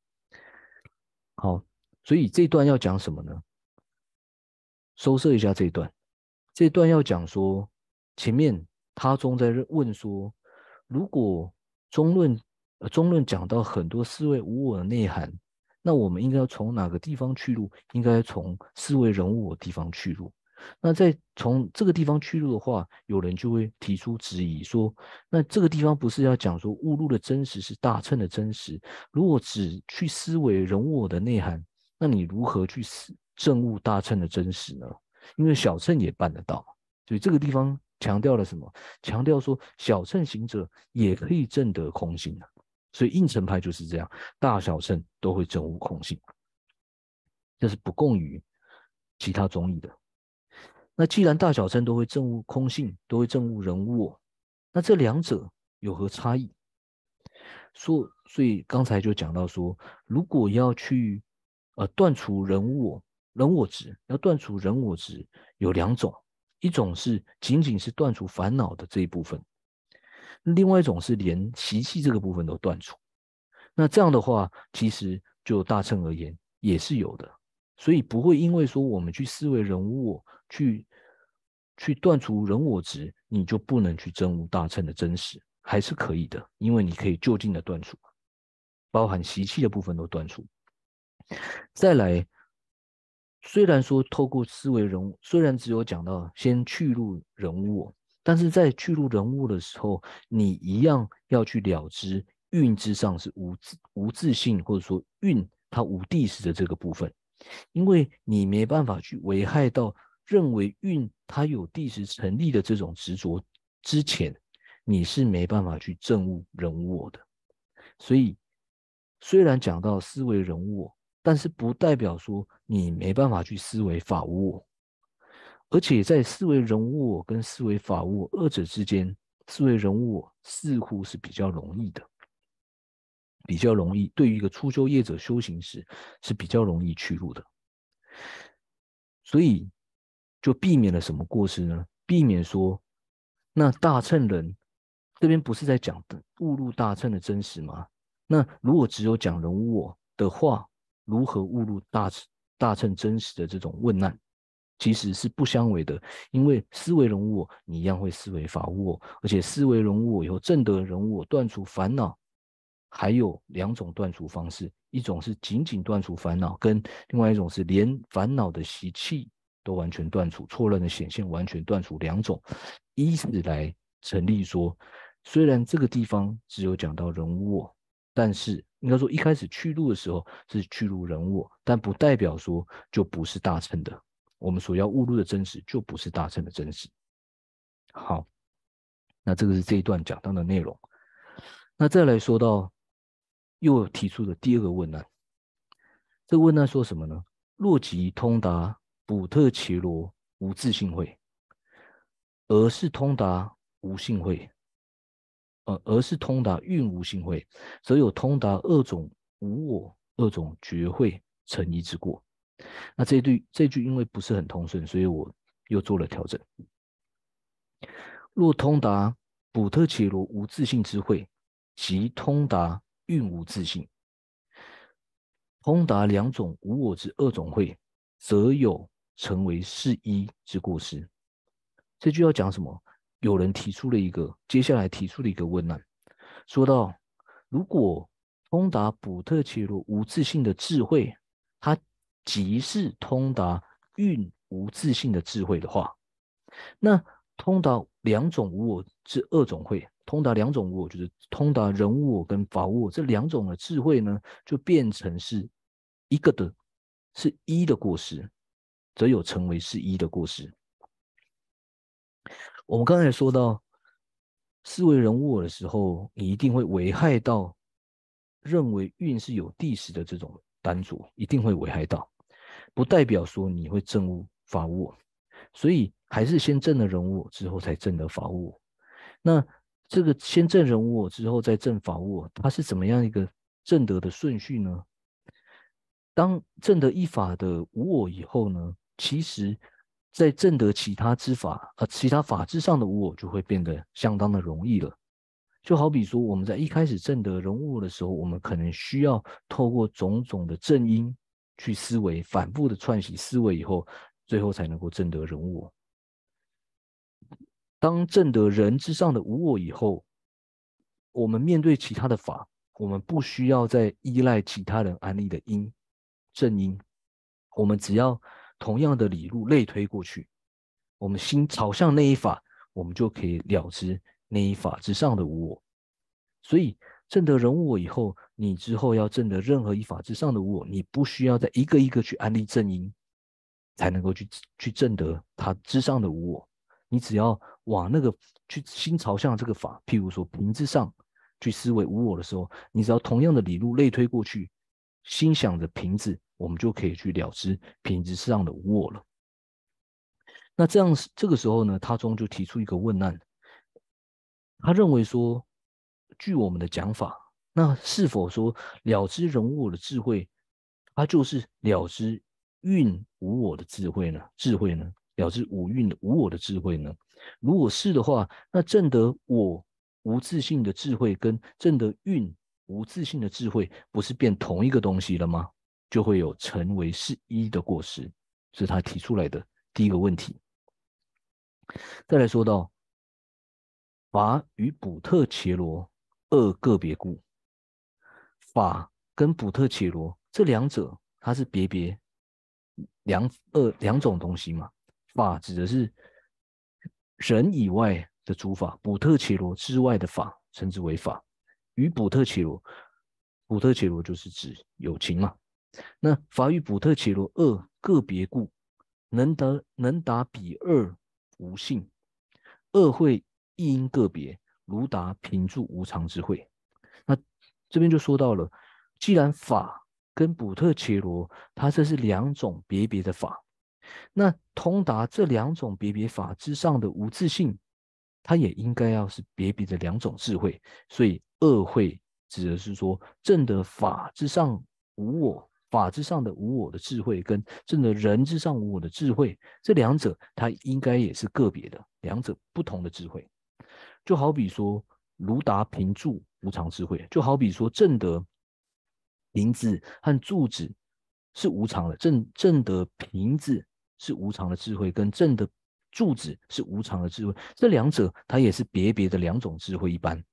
好，所以这段要讲什么呢？收摄一下这一段。这一段要讲说，前面他中在问说，如果中论呃中论讲到很多思维无我的内涵，那我们应该要从哪个地方去入？应该从思维人物的地方去入。那在从这个地方去入的话，有人就会提出质疑说，那这个地方不是要讲说误入的真实是大乘的真实？如果只去思维人物的内涵，那你如何去思证悟大乘的真实呢？因为小乘也办得到，所以这个地方强调了什么？强调说小乘行者也可以证得空性的，所以应成派就是这样，大小乘都会证悟空性，这是不共于其他宗义的。那既然大小乘都会证悟空性，都会证悟人无我，那这两者有何差异？说，所以刚才就讲到说，如果要去呃断除人无我、人我执，要断除人我执有两种，一种是仅仅是断除烦恼的这一部分，另外一种是连习气这个部分都断除。那这样的话，其实就大乘而言也是有的，所以不会因为说我们去思维人无我，去去断除人我执，你就不能去证悟大乘的真实，还是可以的，因为你可以就近的断除，包含习气的部分都断除。再来，虽然说透过思维人物，虽然只有讲到先去入人无我，但是在去入人无我的时候，你一样要去了知运之上是无自无自性，或者说运它无地识的这个部分，因为你没办法去危害到认为运它有地识成立的这种执着之前，你是没办法去证悟人无我的。所以虽然讲到思维人无我，但是不代表说你没办法去思维法无我。 而且在思维人无我跟思维法无我二者之间，思维人无我似乎是比较容易的，比较容易，对于一个初修业者修行时是比较容易去入的。所以就避免了什么过失呢？避免说，那大乘人这边不是在讲误入大乘的真实吗？那如果只有讲人无我的话，如何误入大大乘真实的这种问难？其实是不相违的，因为思维人无我，你一样会思维法无我，而且思维人无我以后，证得人无我，断除烦恼，还有两种断除方式，一种是仅仅断除烦恼，跟另外一种是连烦恼的习气都完全断除，错认的显现完全断除，两种，以此来成立说，虽然这个地方只有讲到人无我，但是应该说一开始去入的时候是去入人无我，但不代表说就不是大乘的，我们所要悟入的真实就不是大乘的真实。好，那这个是这一段讲到的内容。那再来说到又提出的第二个问难，这个问难说什么呢？若即通达补特伽罗无自性慧，而是通达无性慧，呃，而是通达蕴无性慧，则有通达二种无我、二种觉慧成一之过。那这一句这句因为不是很通顺，所以我又做了调整。若通达补特伽罗无自性之慧，即通达蕴无自性。通达两种无我之二种慧，则有成为是一之过失。这句要讲什么？有人提出了一个，接下来提出了一个问难，说到如果通达补特伽罗无自性的智慧，它即是通达蕴无自性的智慧的话，那通达两种无我之二种慧，通达两种无我就是通达人无我跟法无我这两种的智慧呢，就变成是一个的，是一的过失，则有成为是一的过失。我们刚才说到思维人无我的时候，你一定会危害到认为运是有地识的这种单着，一定会危害到，不代表说你会证悟法无我，所以还是先证了人无我之后才证得法无我。那这个先证人无我之后再证法无我，它是怎么样一个证得的顺序呢？当证得一法的无我以后呢，其实在证得其他之法，呃，其他法之上的无我就会变得相当的容易了。就好比说，我们在一开始证得人无我的时候，我们可能需要透过种种的正因去思维，反复的串习思维以后，最后才能够证得人无我。当证得人之上的无我以后，我们面对其他的法，我们不需要再依赖其他人安立的因正因，我们只要同样的理路类推过去，我们心朝向那一法，我们就可以了知那一法之上的无我。所以证得人无我以后，你之后要证得任何一法之上的无我，你不需要再一个一个去安立正因，才能够去去证得它之上的无我。你只要往那个去心朝向这个法，譬如说平之上去思维无我的时候，你只要同样的理路类推过去，心想着瓶子，我们就可以去了知瓶子上的无我了。那这样这个时候呢，他中就提出一个问难，他认为说，据我们的讲法，那是否说了知人无我的智慧，它就是了知蕴无我的智慧呢？智慧呢？了知五蕴的无我的智慧呢？如果是的话，那证得我无自性的智慧跟证得蕴无自性的智慧，不是变同一个东西了吗？就会有成为是一的过失，是他提出来的第一个问题。再来说到法与补特伽罗二个别故，法跟补特伽罗这两者，它是别别两二两种东西嘛。法指的是人以外的诸法，补特伽罗之外的法称之为法。与补特伽罗，补特伽罗就是指有情嘛。那法与补特伽罗二个别故，能得能达彼二无性，二会一因个别，如达平住无常之慧。那这边就说到了，既然法跟补特伽罗，它这是两种别别的法， 那通达这两种别别法之上的无自性，它也应该要是别别的两种智慧。所以二慧指的是说，正的法之上无我，法之上的无我的智慧，跟正的人之上无我的智慧，这两者它应该也是个别的，两者不同的智慧。就好比说，如达平住无常智慧，就好比说正得瓶子和柱子是无常的，正正得瓶子是无常的智慧，跟正的柱子是无常的智慧，这两者它也是别别的两种智慧一般。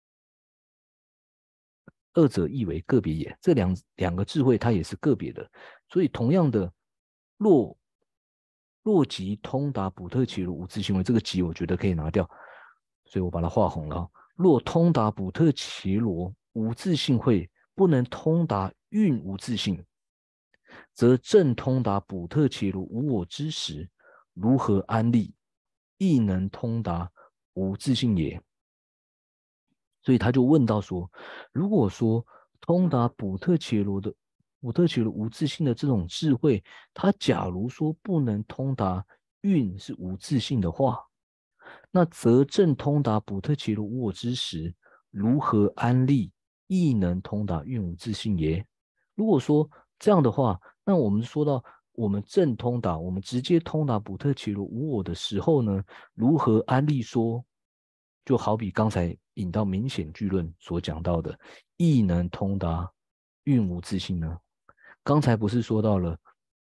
二者亦为个别也，这两两个智慧它也是个别的，所以同样的，若若即通达补特伽罗无自性位，这个即我觉得可以拿掉，所以我把它画红了。若通达补特伽罗无自性会不能通达蕴无自性，则正通达补特伽罗无我之时，如何安立，亦能通达无自性也？所以他就问到说，如果说通达补特伽罗的补特伽罗无自性的这种智慧，他假如说不能通达蕴是无自性的话，那则正通达补特伽罗无我之时，如何安立，亦能通达蕴无自性也？如果说这样的话，那我们说到我们正通达，我们直接通达补特伽罗无我的时候呢，如何安立说？就好比刚才引到明显句论所讲到的，亦能通达蕴无自性呢？刚才不是说到了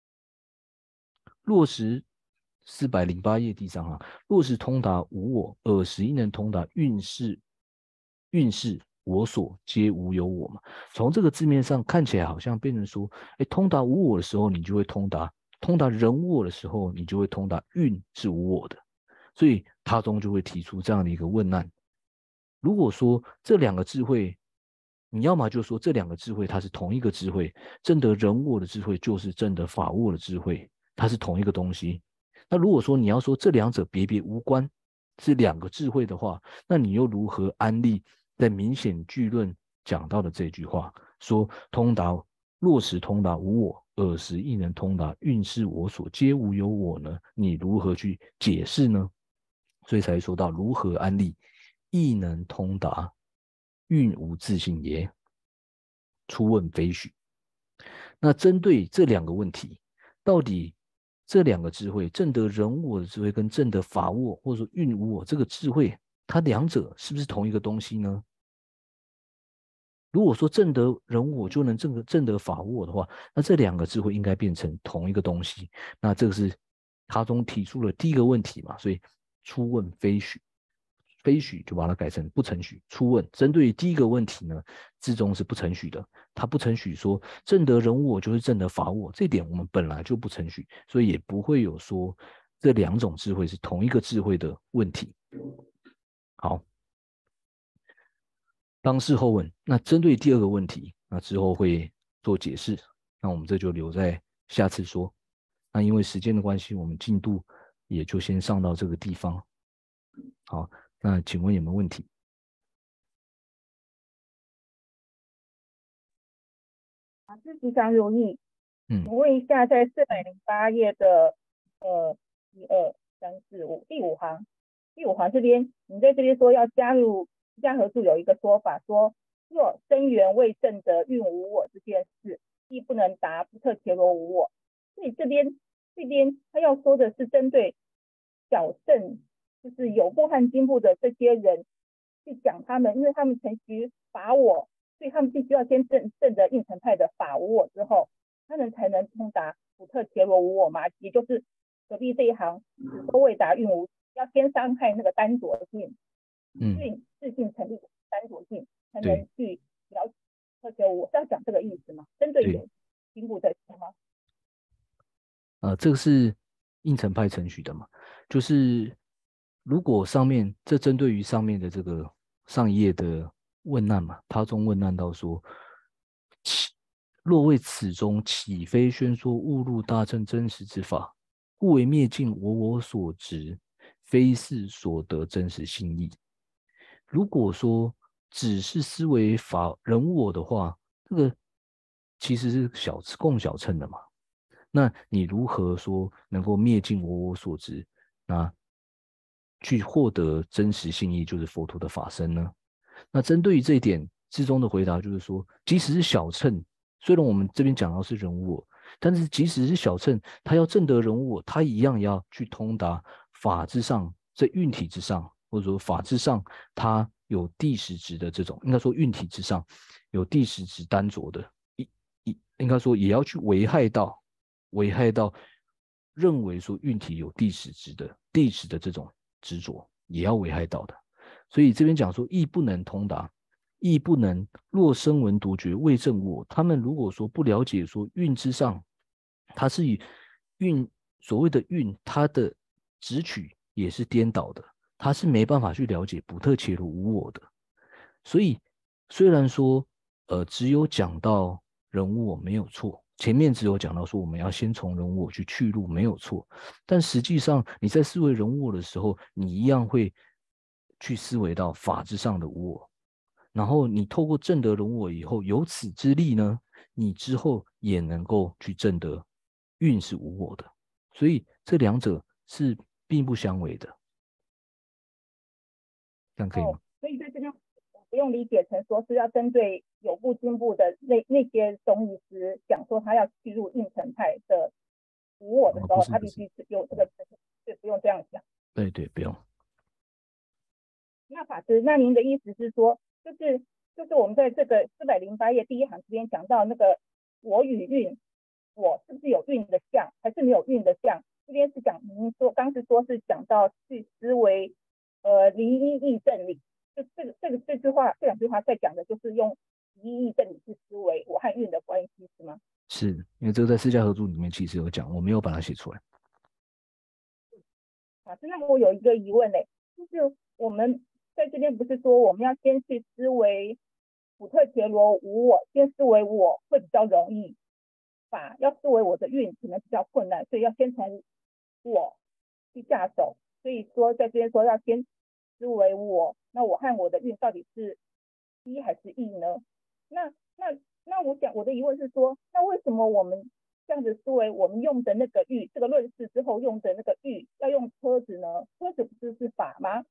落实四百零八页第三行，若是通达无我，尔时亦能通达蕴是蕴是我所，皆无有我嘛。从这个字面上看起来，好像变成说，哎，通达无我的时候，你就会通达；通达人无我的时候，你就会通达蕴是无我的。所以他中就会提出这样的一个问难：如果说这两个智慧，你要么就说这两个智慧它是同一个智慧，正得人我的智慧就是正得法我的智慧，它是同一个东西。那如果说你要说这两者别别无关，是两个智慧的话，那你又如何安立在明显句论讲到的这句话，说通达落实通达无我，尔时亦能通达蕴是我所，皆无有我呢？你如何去解释呢？所以才说到如何安立，亦能通达蕴无自性也。初问非许。那针对这两个问题，到底这两个智慧，正得人我的智慧跟正得法我，或者说蕴无我这个智慧，它两者是不是同一个东西呢？如果说正得人我就能正得正得法我的话，那这两个智慧应该变成同一个东西。那这个是他中提出了第一个问题嘛，所以初问非许，非许就把它改成不承许。初问针对第一个问题呢，字中是不承许的，他不承许说正得人我就是正得法我，这点我们本来就不承许，所以也不会有说这两种智慧是同一个智慧的问题。好。当事后问，那针对第二个问题，那之后会做解释，那我们这就留在下次说。那因为时间的关系，我们进度也就先上到这个地方。好，那请问有没有问题？ 老师吉祥如意。 嗯， 我问一下，在四百零八页的呃一二三四五第五行，第五行这边，你在这边说要加入加合注有一个说法，说若生缘未证得蕴无我这件事，亦不能达不特伽罗无我。所以这边这边他要说的是针对小圣，就是有部和经部的这些人去讲他们，因为他们承袭法我，所以他们必须要先证证得应成派的法无我之后，他们才能通达普特伽罗无我嘛，也就是隔壁这一行只说未达蕴无，要先伤害那个单着性， 嗯， 运自性成立的单着性，才对能去了解特伽罗无我，是要讲这个意思吗？针对对， 有经部的是吗？ 呃，这个是应成派程序的嘛，就是如果上面这针对于上面的这个上一页的问难嘛，他中问难到说，若为此中岂非宣说误入大乘真实之法，故为灭尽我我所执，非是所得真实心意。如果说只是思维法人我的话，这个其实是小共小乘的嘛。 那你如何说能够灭尽我我所执，那去获得真实性意，就是佛陀的法身呢？那针对于这一点，智宗的回答就是说，即使是小乘，虽然我们这边讲到是人无我，但是即使是小乘，他要证得人无我，他一样要去通达法之上，在运体之上，或者说法之上，他有第十值的这种，应该说运体之上有第十值单着的，一一应该说也要去危害到危害到认为说运体有第十值的第十的这种执着，也要危害到的。所以这边讲说，亦不能通达，亦不能若声闻独觉未证我。他们如果说不了解说运之上，它是以运所谓的运，它的直取也是颠倒的，他是没办法去了解不特伽罗无我的。所以虽然说，呃，只有讲到人无我没有错，前面只有讲到说我们要先从人无我去去入没有错，但实际上你在思维人无我的时候，你一样会去思维到法之上的无我，然后你透过证得人无我以后，有此之力呢，你之后也能够去证得运是无我的，所以这两者是并不相违的，这样可以吗？ 哦，所以在这边不用理解成说是要针对有部经部的那那些中医师讲说他要进入应成派的无我的哦， 时候，他必不是不是， 须是有这个程度，对，不用这样讲。 对对，不用。 那法师，那您的意思是说，就是就是我们在这个四百零八页第一行这边讲到那个我与运，我是不是有运的相，还是没有运的相？这边是讲您说刚是说是讲到去思维呃离一义正理，就这个这个这句话这两句话在讲的就是用离一义正理去思维我和运的关系是吗？ 是因为这个在私家合著里面其实有讲，我没有把它写出来。 法师，那我有一个疑问嘞，就是我们在这边不是说我们要先去思维普特伽罗无我，先思维我会比较容易，法要思维我的运可能比较困难，所以要先从我去下手。所以说在这边说要先思维我，那我和我的运到底是一还是异呢？那那那我想我的疑问是说，那为什么我们这样子思维，我们用的那个玉，这个论事之后用的那个玉要用车子呢？车子不是是法吗？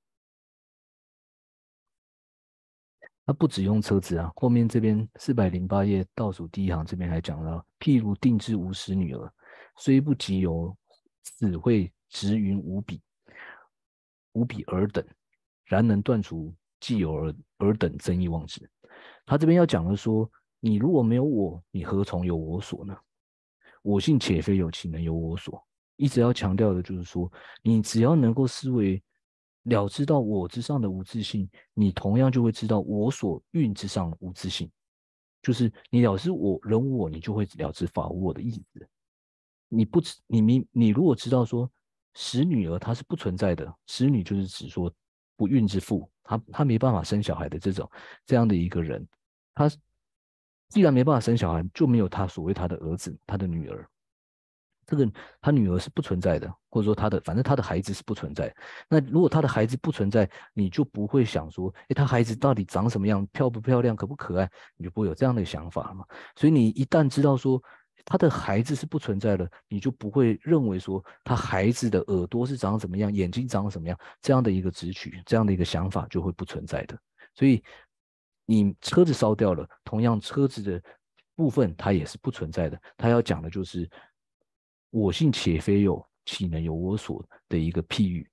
它不只用车子啊，后面这边四百零八页倒数第一行这边还讲到，譬如定制无始女儿，虽不及有此会直云无比，无比尔等，然能断除既有尔尔等争议妄执。他这边要讲的说，你如果没有我，你何从有我所呢？我性且非有，岂能有我所？一直要强调的就是说，你只要能够思维了知到我之上的无自性，你同样就会知道我所蕴之上的无自性。就是你了知我人无我，你就会了知法无我的意思。你不知你明你如果知道说使女儿她是不存在的，使女就是指说不孕之妇，她她没办法生小孩的这种这样的一个人，她既然没办法生小孩，就没有他所谓他的儿子，他的女儿。这个他女儿是不存在的，或者说他的反正他的孩子是不存在。那如果他的孩子不存在，你就不会想说，诶，他孩子到底长什么样，漂不漂亮，可不可爱，你就不会有这样的想法了嘛。所以你一旦知道说他的孩子是不存在的，你就不会认为说他孩子的耳朵是长什么样，眼睛长什么样，这样的一个直取，这样的一个想法就会不存在的。所以你车子烧掉了，同样车子的部分它也是不存在的。它要讲的就是我性且非有，岂能有我所的一个譬喻。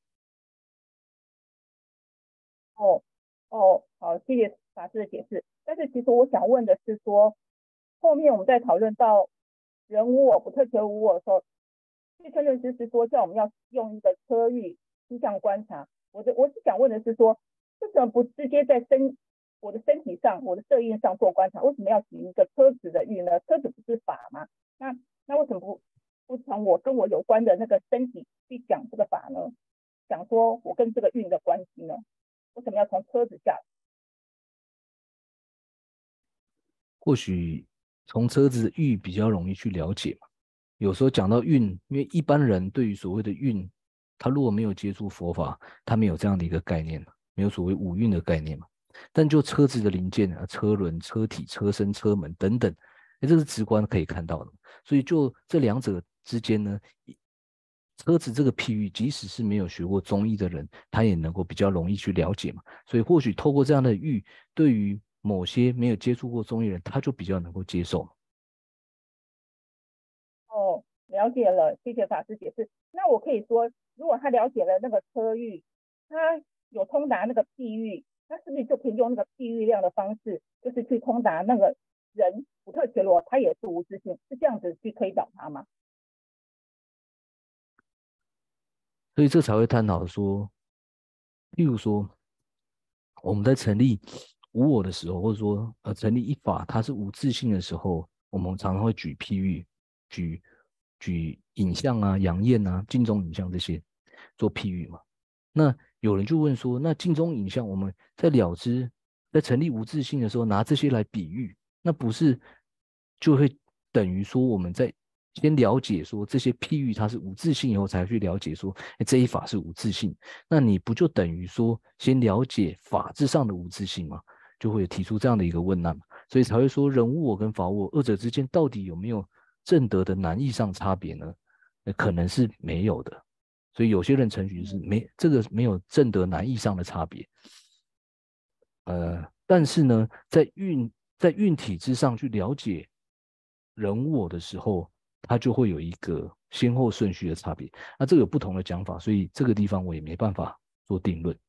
哦哦，好，谢谢法师的解释。但是其实我想问的是说，后面我们在讨论到人无我不特求无我的时候，这称论师是说叫我们要用一个车域趋向观察。我的我是想问的是说，为什么不直接在身我的身体上、我的色蕴上做观察？为什么要举一个车子的喻呢？车子不是法吗？那那为什么不不从我跟我有关的那个身体去讲这个法呢？讲说我跟这个运的关系呢？为什么要从车子下来？ 或许从车子的喻比较容易去了解嘛。有时候讲到运，因为一般人对于所谓的运，他如果没有接触佛法，他没有这样的一个概念，没有所谓五蕴的概念嘛。但就车子的零件啊，车轮、车体、车身、车门等等，这是直观可以看到的。所以就这两者之间呢，车子这个譬喻，即使是没有学过中医的人，他也能够比较容易去了解嘛。所以或许透过这样的喻，对于某些没有接触过中医人，他就比较能够接受。 哦，了解了，谢谢法师解释。那我可以说，如果他了解了那个车域，他有通达那个譬喻，那是不是就可以用那个譬喻量的方式，就是去通达那个人普特伽罗，他也是无自性，是这样子去推导他吗？ 所以这才会探讨说，譬如说我们在成立无我的时候，或者说呃成立一法它是无自性的时候，我们常常会举譬喻，举举影像啊、阳焰啊、镜中影像这些做譬喻嘛。那有人就问说，那镜中影像我们在了知在成立无自性的时候拿这些来比喻，那不是就会等于说我们在先了解说这些譬喻它是无自性以后，才去了解说这一法是无自性，那你不就等于说先了解法治上的无自性吗？就会提出这样的一个问难嘛，所以才会说人无我跟法无我二者之间到底有没有正德的难易上差别呢？那可能是没有的，所以有些人程序是没这个没有正德难易上的差别，呃，但是呢，在运在运体之上去了解人无我的时候，它就会有一个先后顺序的差别。那这个有不同的讲法，所以这个地方我也没办法做定论。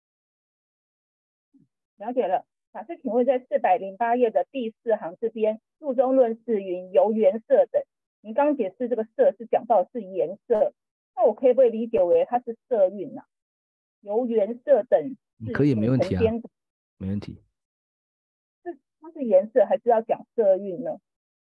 了解了。法师，请问在四百零八页的第四行这边，注中论是云由颜色等。您刚解释这个色是讲到是颜色，那我可以不可以理解为它是色蕴呢、啊？由颜色等是可以，没问题啊， 形成颠倒， 没问题。 是它是颜色还是要讲色蕴呢？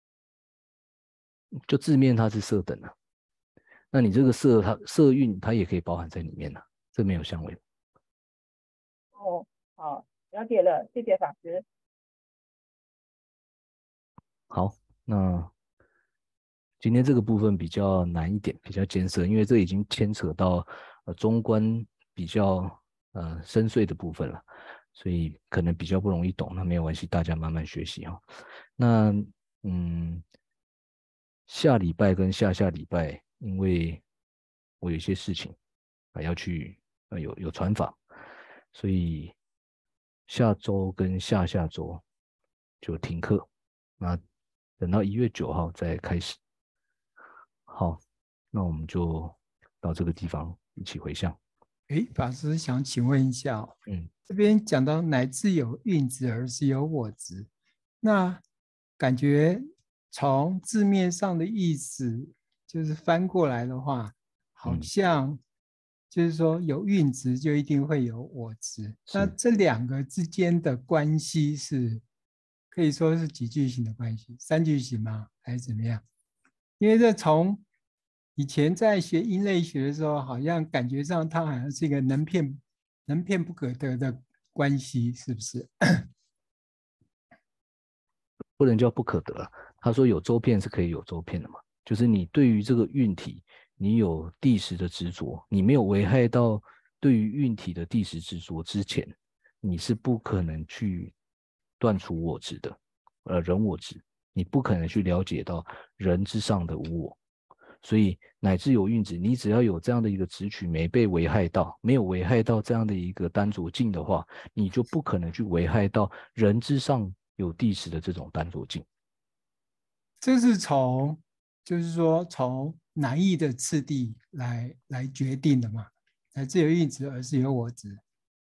就字面它是色等啊，那你这个色它色蕴它也可以包含在里面啊，这没有相违。 哦，好，了解了，谢谢法师。 好，那今天这个部分比较难一点，比较艰涩，因为这已经牵扯到呃中观比较呃深邃的部分了，所以可能比较不容易懂。那没有关系，大家慢慢学习哈、哦。那嗯，下礼拜跟下下礼拜，因为我有一些事情啊要去呃有有传访，所以下周跟下下周就停课。那等到一月九号再开始。好，那我们就到这个地方一起回向。 诶，法师想请问一下、哦， 嗯， 这边讲到乃至有蕴执而是有我执，那感觉从字面上的意思，就是翻过来的话，好像就是说有蕴执就一定会有我执。那这两个之间的关系是可以说是几句型的关系，三句型吗？还是怎么样？因为这从以前在学音类学的时候，好像感觉上它好像是一个能骗能骗不可得的关系，是不是？ 不能叫不可得。他说有周遍是可以有周遍的嘛，就是你对于这个运体，你有第十的执着，你没有危害到对于运体的第十执着之前，你是不可能去断除我执的，呃，人我执，你不可能去了解到人之上的无我。所以乃至有蕴执，你只要有这样的一个执取没被危害到，没有危害到这样的一个单着境的话，你就不可能去危害到人之上有地识的这种单着境。 这是从就是说从难易的次第来来决定的嘛，乃至有蕴执而是有我执。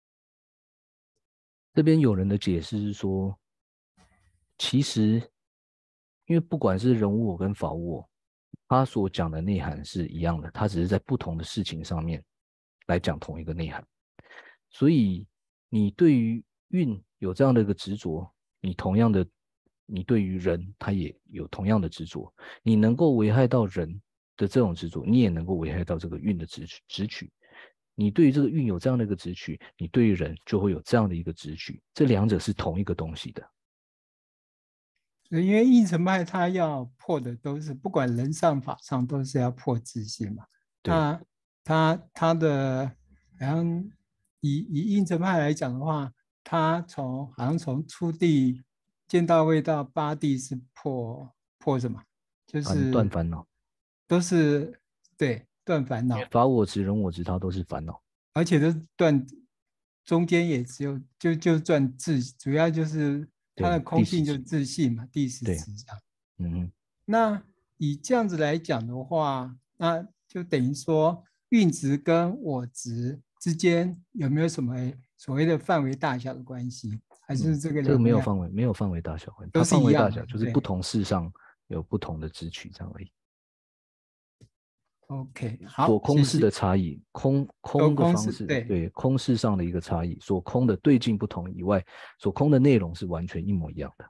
这边有人的解释是说，其实因为不管是人无我跟法无我，他所讲的内涵是一样的，他只是在不同的事情上面来讲同一个内涵。所以你对于运有这样的一个执着，你同样的，你对于人他也有同样的执着，你能够危害到人的这种执着，你也能够危害到这个运的执取执取。你对于这个运有这样的一个执取，你对于人就会有这样的一个执取，这两者是同一个东西的。 因为应成派他要破的都是不管人上法上都是要破自性嘛。那他他的好像以以应成派来讲的话，他从好像从初地见到位到八地是破破什么？就是断烦恼。 都是对断烦恼， 法我执、人我执，它都是烦恼， 而且都是断，中间也只有就就断自，主要就是它的对， 空性就是第十集， 自信嘛，第十对， 执这样。 嗯那以这样子来讲的话，那就等于说蕴值跟我执之间有没有什么所谓的范围大小的关系？还是嗯， 这个这个两个要没有范围，没有范围大小关系，它都是范围大一样的， 小就是不对同事上有不同的执取这样而已。 ？OK， 所好，谢谢。 空式的差异，空有空的方式， 空是对， 对，空式上的一个差异，所空的对境不同以外，所空的内容是完全一模一样的，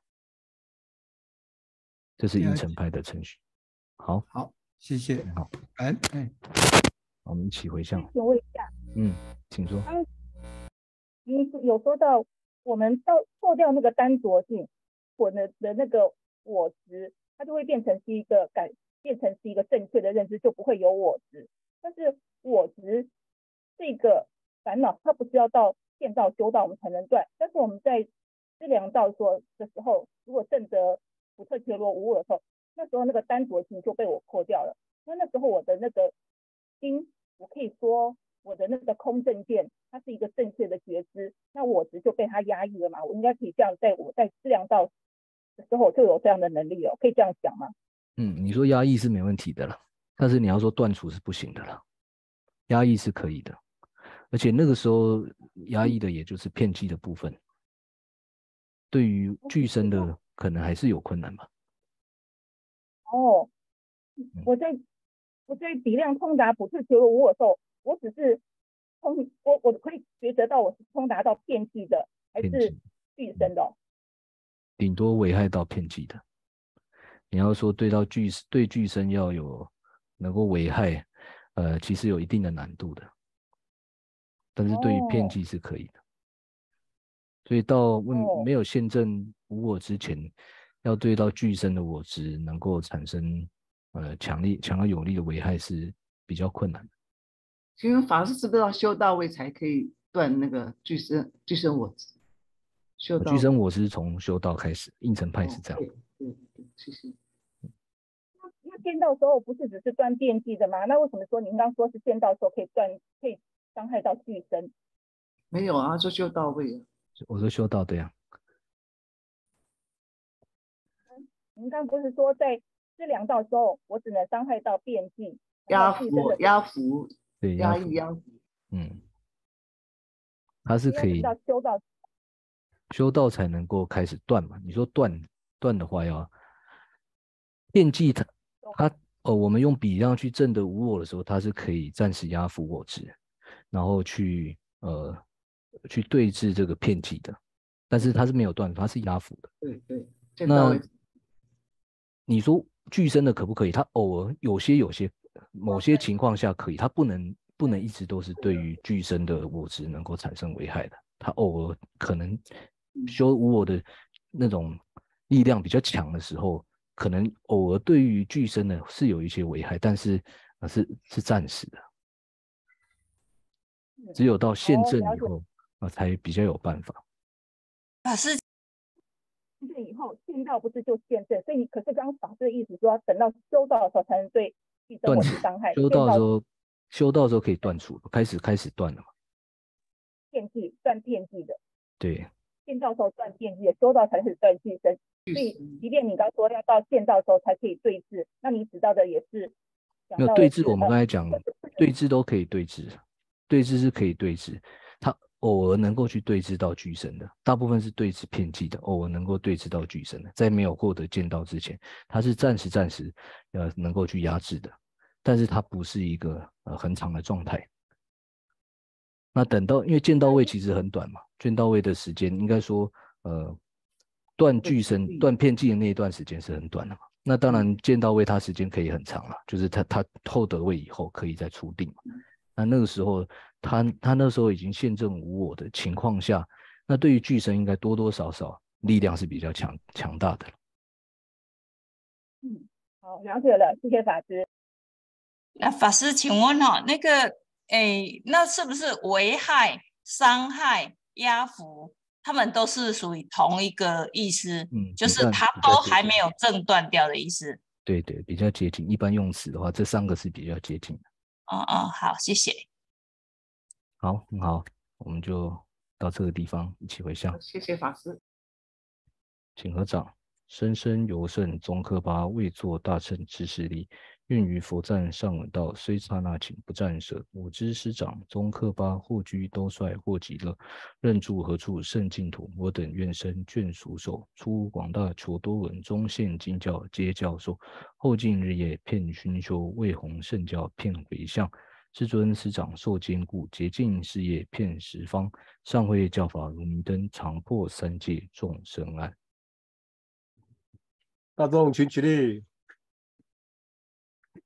这是应了解。 成派的程序。好， 好，谢谢。 好， 哎哎， 我们一起回向。 请问一下， 嗯，请说。 刚你有说到我们到破掉那个单着性，我的的那个我执，它就会变成是一个改，变成是一个正确的认知，就不会有我执。但是我执这个烦恼，它不是要到见道修道我们才能断，但是我们在资粮道说的时候，如果证得普特伽罗无我的时候，那时候那个单着性就被我破掉了。那那时候我的那个心，我可以说我的那个空正见，它是一个正确的觉知，那我执就被它压抑了嘛？我应该可以这样，在我在资粮道的时候就有这样的能力了，可以这样想吗？ 嗯，你说压抑是没问题的了，但是你要说断除是不行的了，压抑是可以的，而且那个时候压抑的也就是片剂的部分，对于具身的可能还是有困难吧。 哦，我在我在比量通达普特伽罗无我的时候，我只是通我我可以觉得到我是通达到片剂的，还是具身的、哦？ 顶多危害到片剂的。你要说对到具对具身要有能够危害，呃，其实有一定的难度的，但是对于片剂是可以的。所以到问没有现证无我之前，要对到具身的我执能够产生呃强力、强而有力的危害是比较困难的。 请问法师是不是要修到位才可以断那个具身具身我执？修到具身我是从修道开始，应成派是这样。 对对对，谢谢。 那见到时候不是只是断电剂的吗？那为什么说您刚说是见到时候可以断，可以伤害到具身？ 没有啊，就修到位啊。 我说修道对啊。 您刚不是说在资粮道时候，我只能伤害到变剂， 压服压服， 对压抑压服， 嗯，它是可以到修道修道才能够开始断嘛？你说断断的话要变剂它它哦，我们用比量去证得无我的时候，它是可以暂时压服我执，然后去呃去对治这个片剂的，但是它是没有断，它是压服的。 对对，见到位。 你说具身的可不可以？它偶尔有些有些某些情况下可以，它不能不能一直都是对于具身的我执能够产生危害的。它偶尔可能修无我的那种力量比较强的时候，可能偶尔对于具身的是有一些危害，但是呃是是暂时的。只有到现证以后，呃才比较有办法。 法师。 以后见到不是就现证，所以可是刚刚法师的意思说，等到修道的时候才能对具身我执伤害。 修道的时候，修道的时候可以断除，开始开始断了嘛。 片剂断片剂的， 对。 见道的时候断片剂的，修道才是断具身。所以，即便你刚说要到见道的时候才可以对治，那你指到的也是没有对治。我们刚才讲对治都可以对治，对治是可以对治。它偶尔能够去对治到具身的，大部分是对治片剂的，偶尔能够对治到具身的，在没有获得见道之前，它是暂时暂时呃能够去压制的，但是它不是一个呃很长的状态。那等到因为见到位其实很短嘛，见到位的时间应该说呃断具身断片剂的那一段时间是很短的嘛。那当然见到位它时间可以很长了，就是它它后得位以后可以再出定嘛。那那个时候他他那时候已经现证无我的情况下，那对于具身应该多多少少力量是比较强强大的。 嗯，好，了解了，谢谢法师。 那法师，请问哈、哦，那个诶，那是不是危害、伤害、压服，他们都是属于同一个意思？ 嗯， 就是他都还没有正断掉的意思。 对对，比较接近。一般用词的话，这三个是比较接近的。 哦哦，好，谢谢。 好，很好，我们就到这个地方一起回向。 谢谢法师。 请合掌。生生由圣宗喀巴为作大乘之势力，愿于佛赞上闻道，虽刹那请不暂舍。我之师长宗喀巴，或居兜率，或极乐，任住何处圣净土。我等愿生眷属手，出广大求多闻，中现经教皆教授，后尽日夜遍熏修，为弘圣教遍回向。世尊师长受坚固，竭尽事业遍十方，上会教法如明灯，常破三界众生暗。 大众群起立。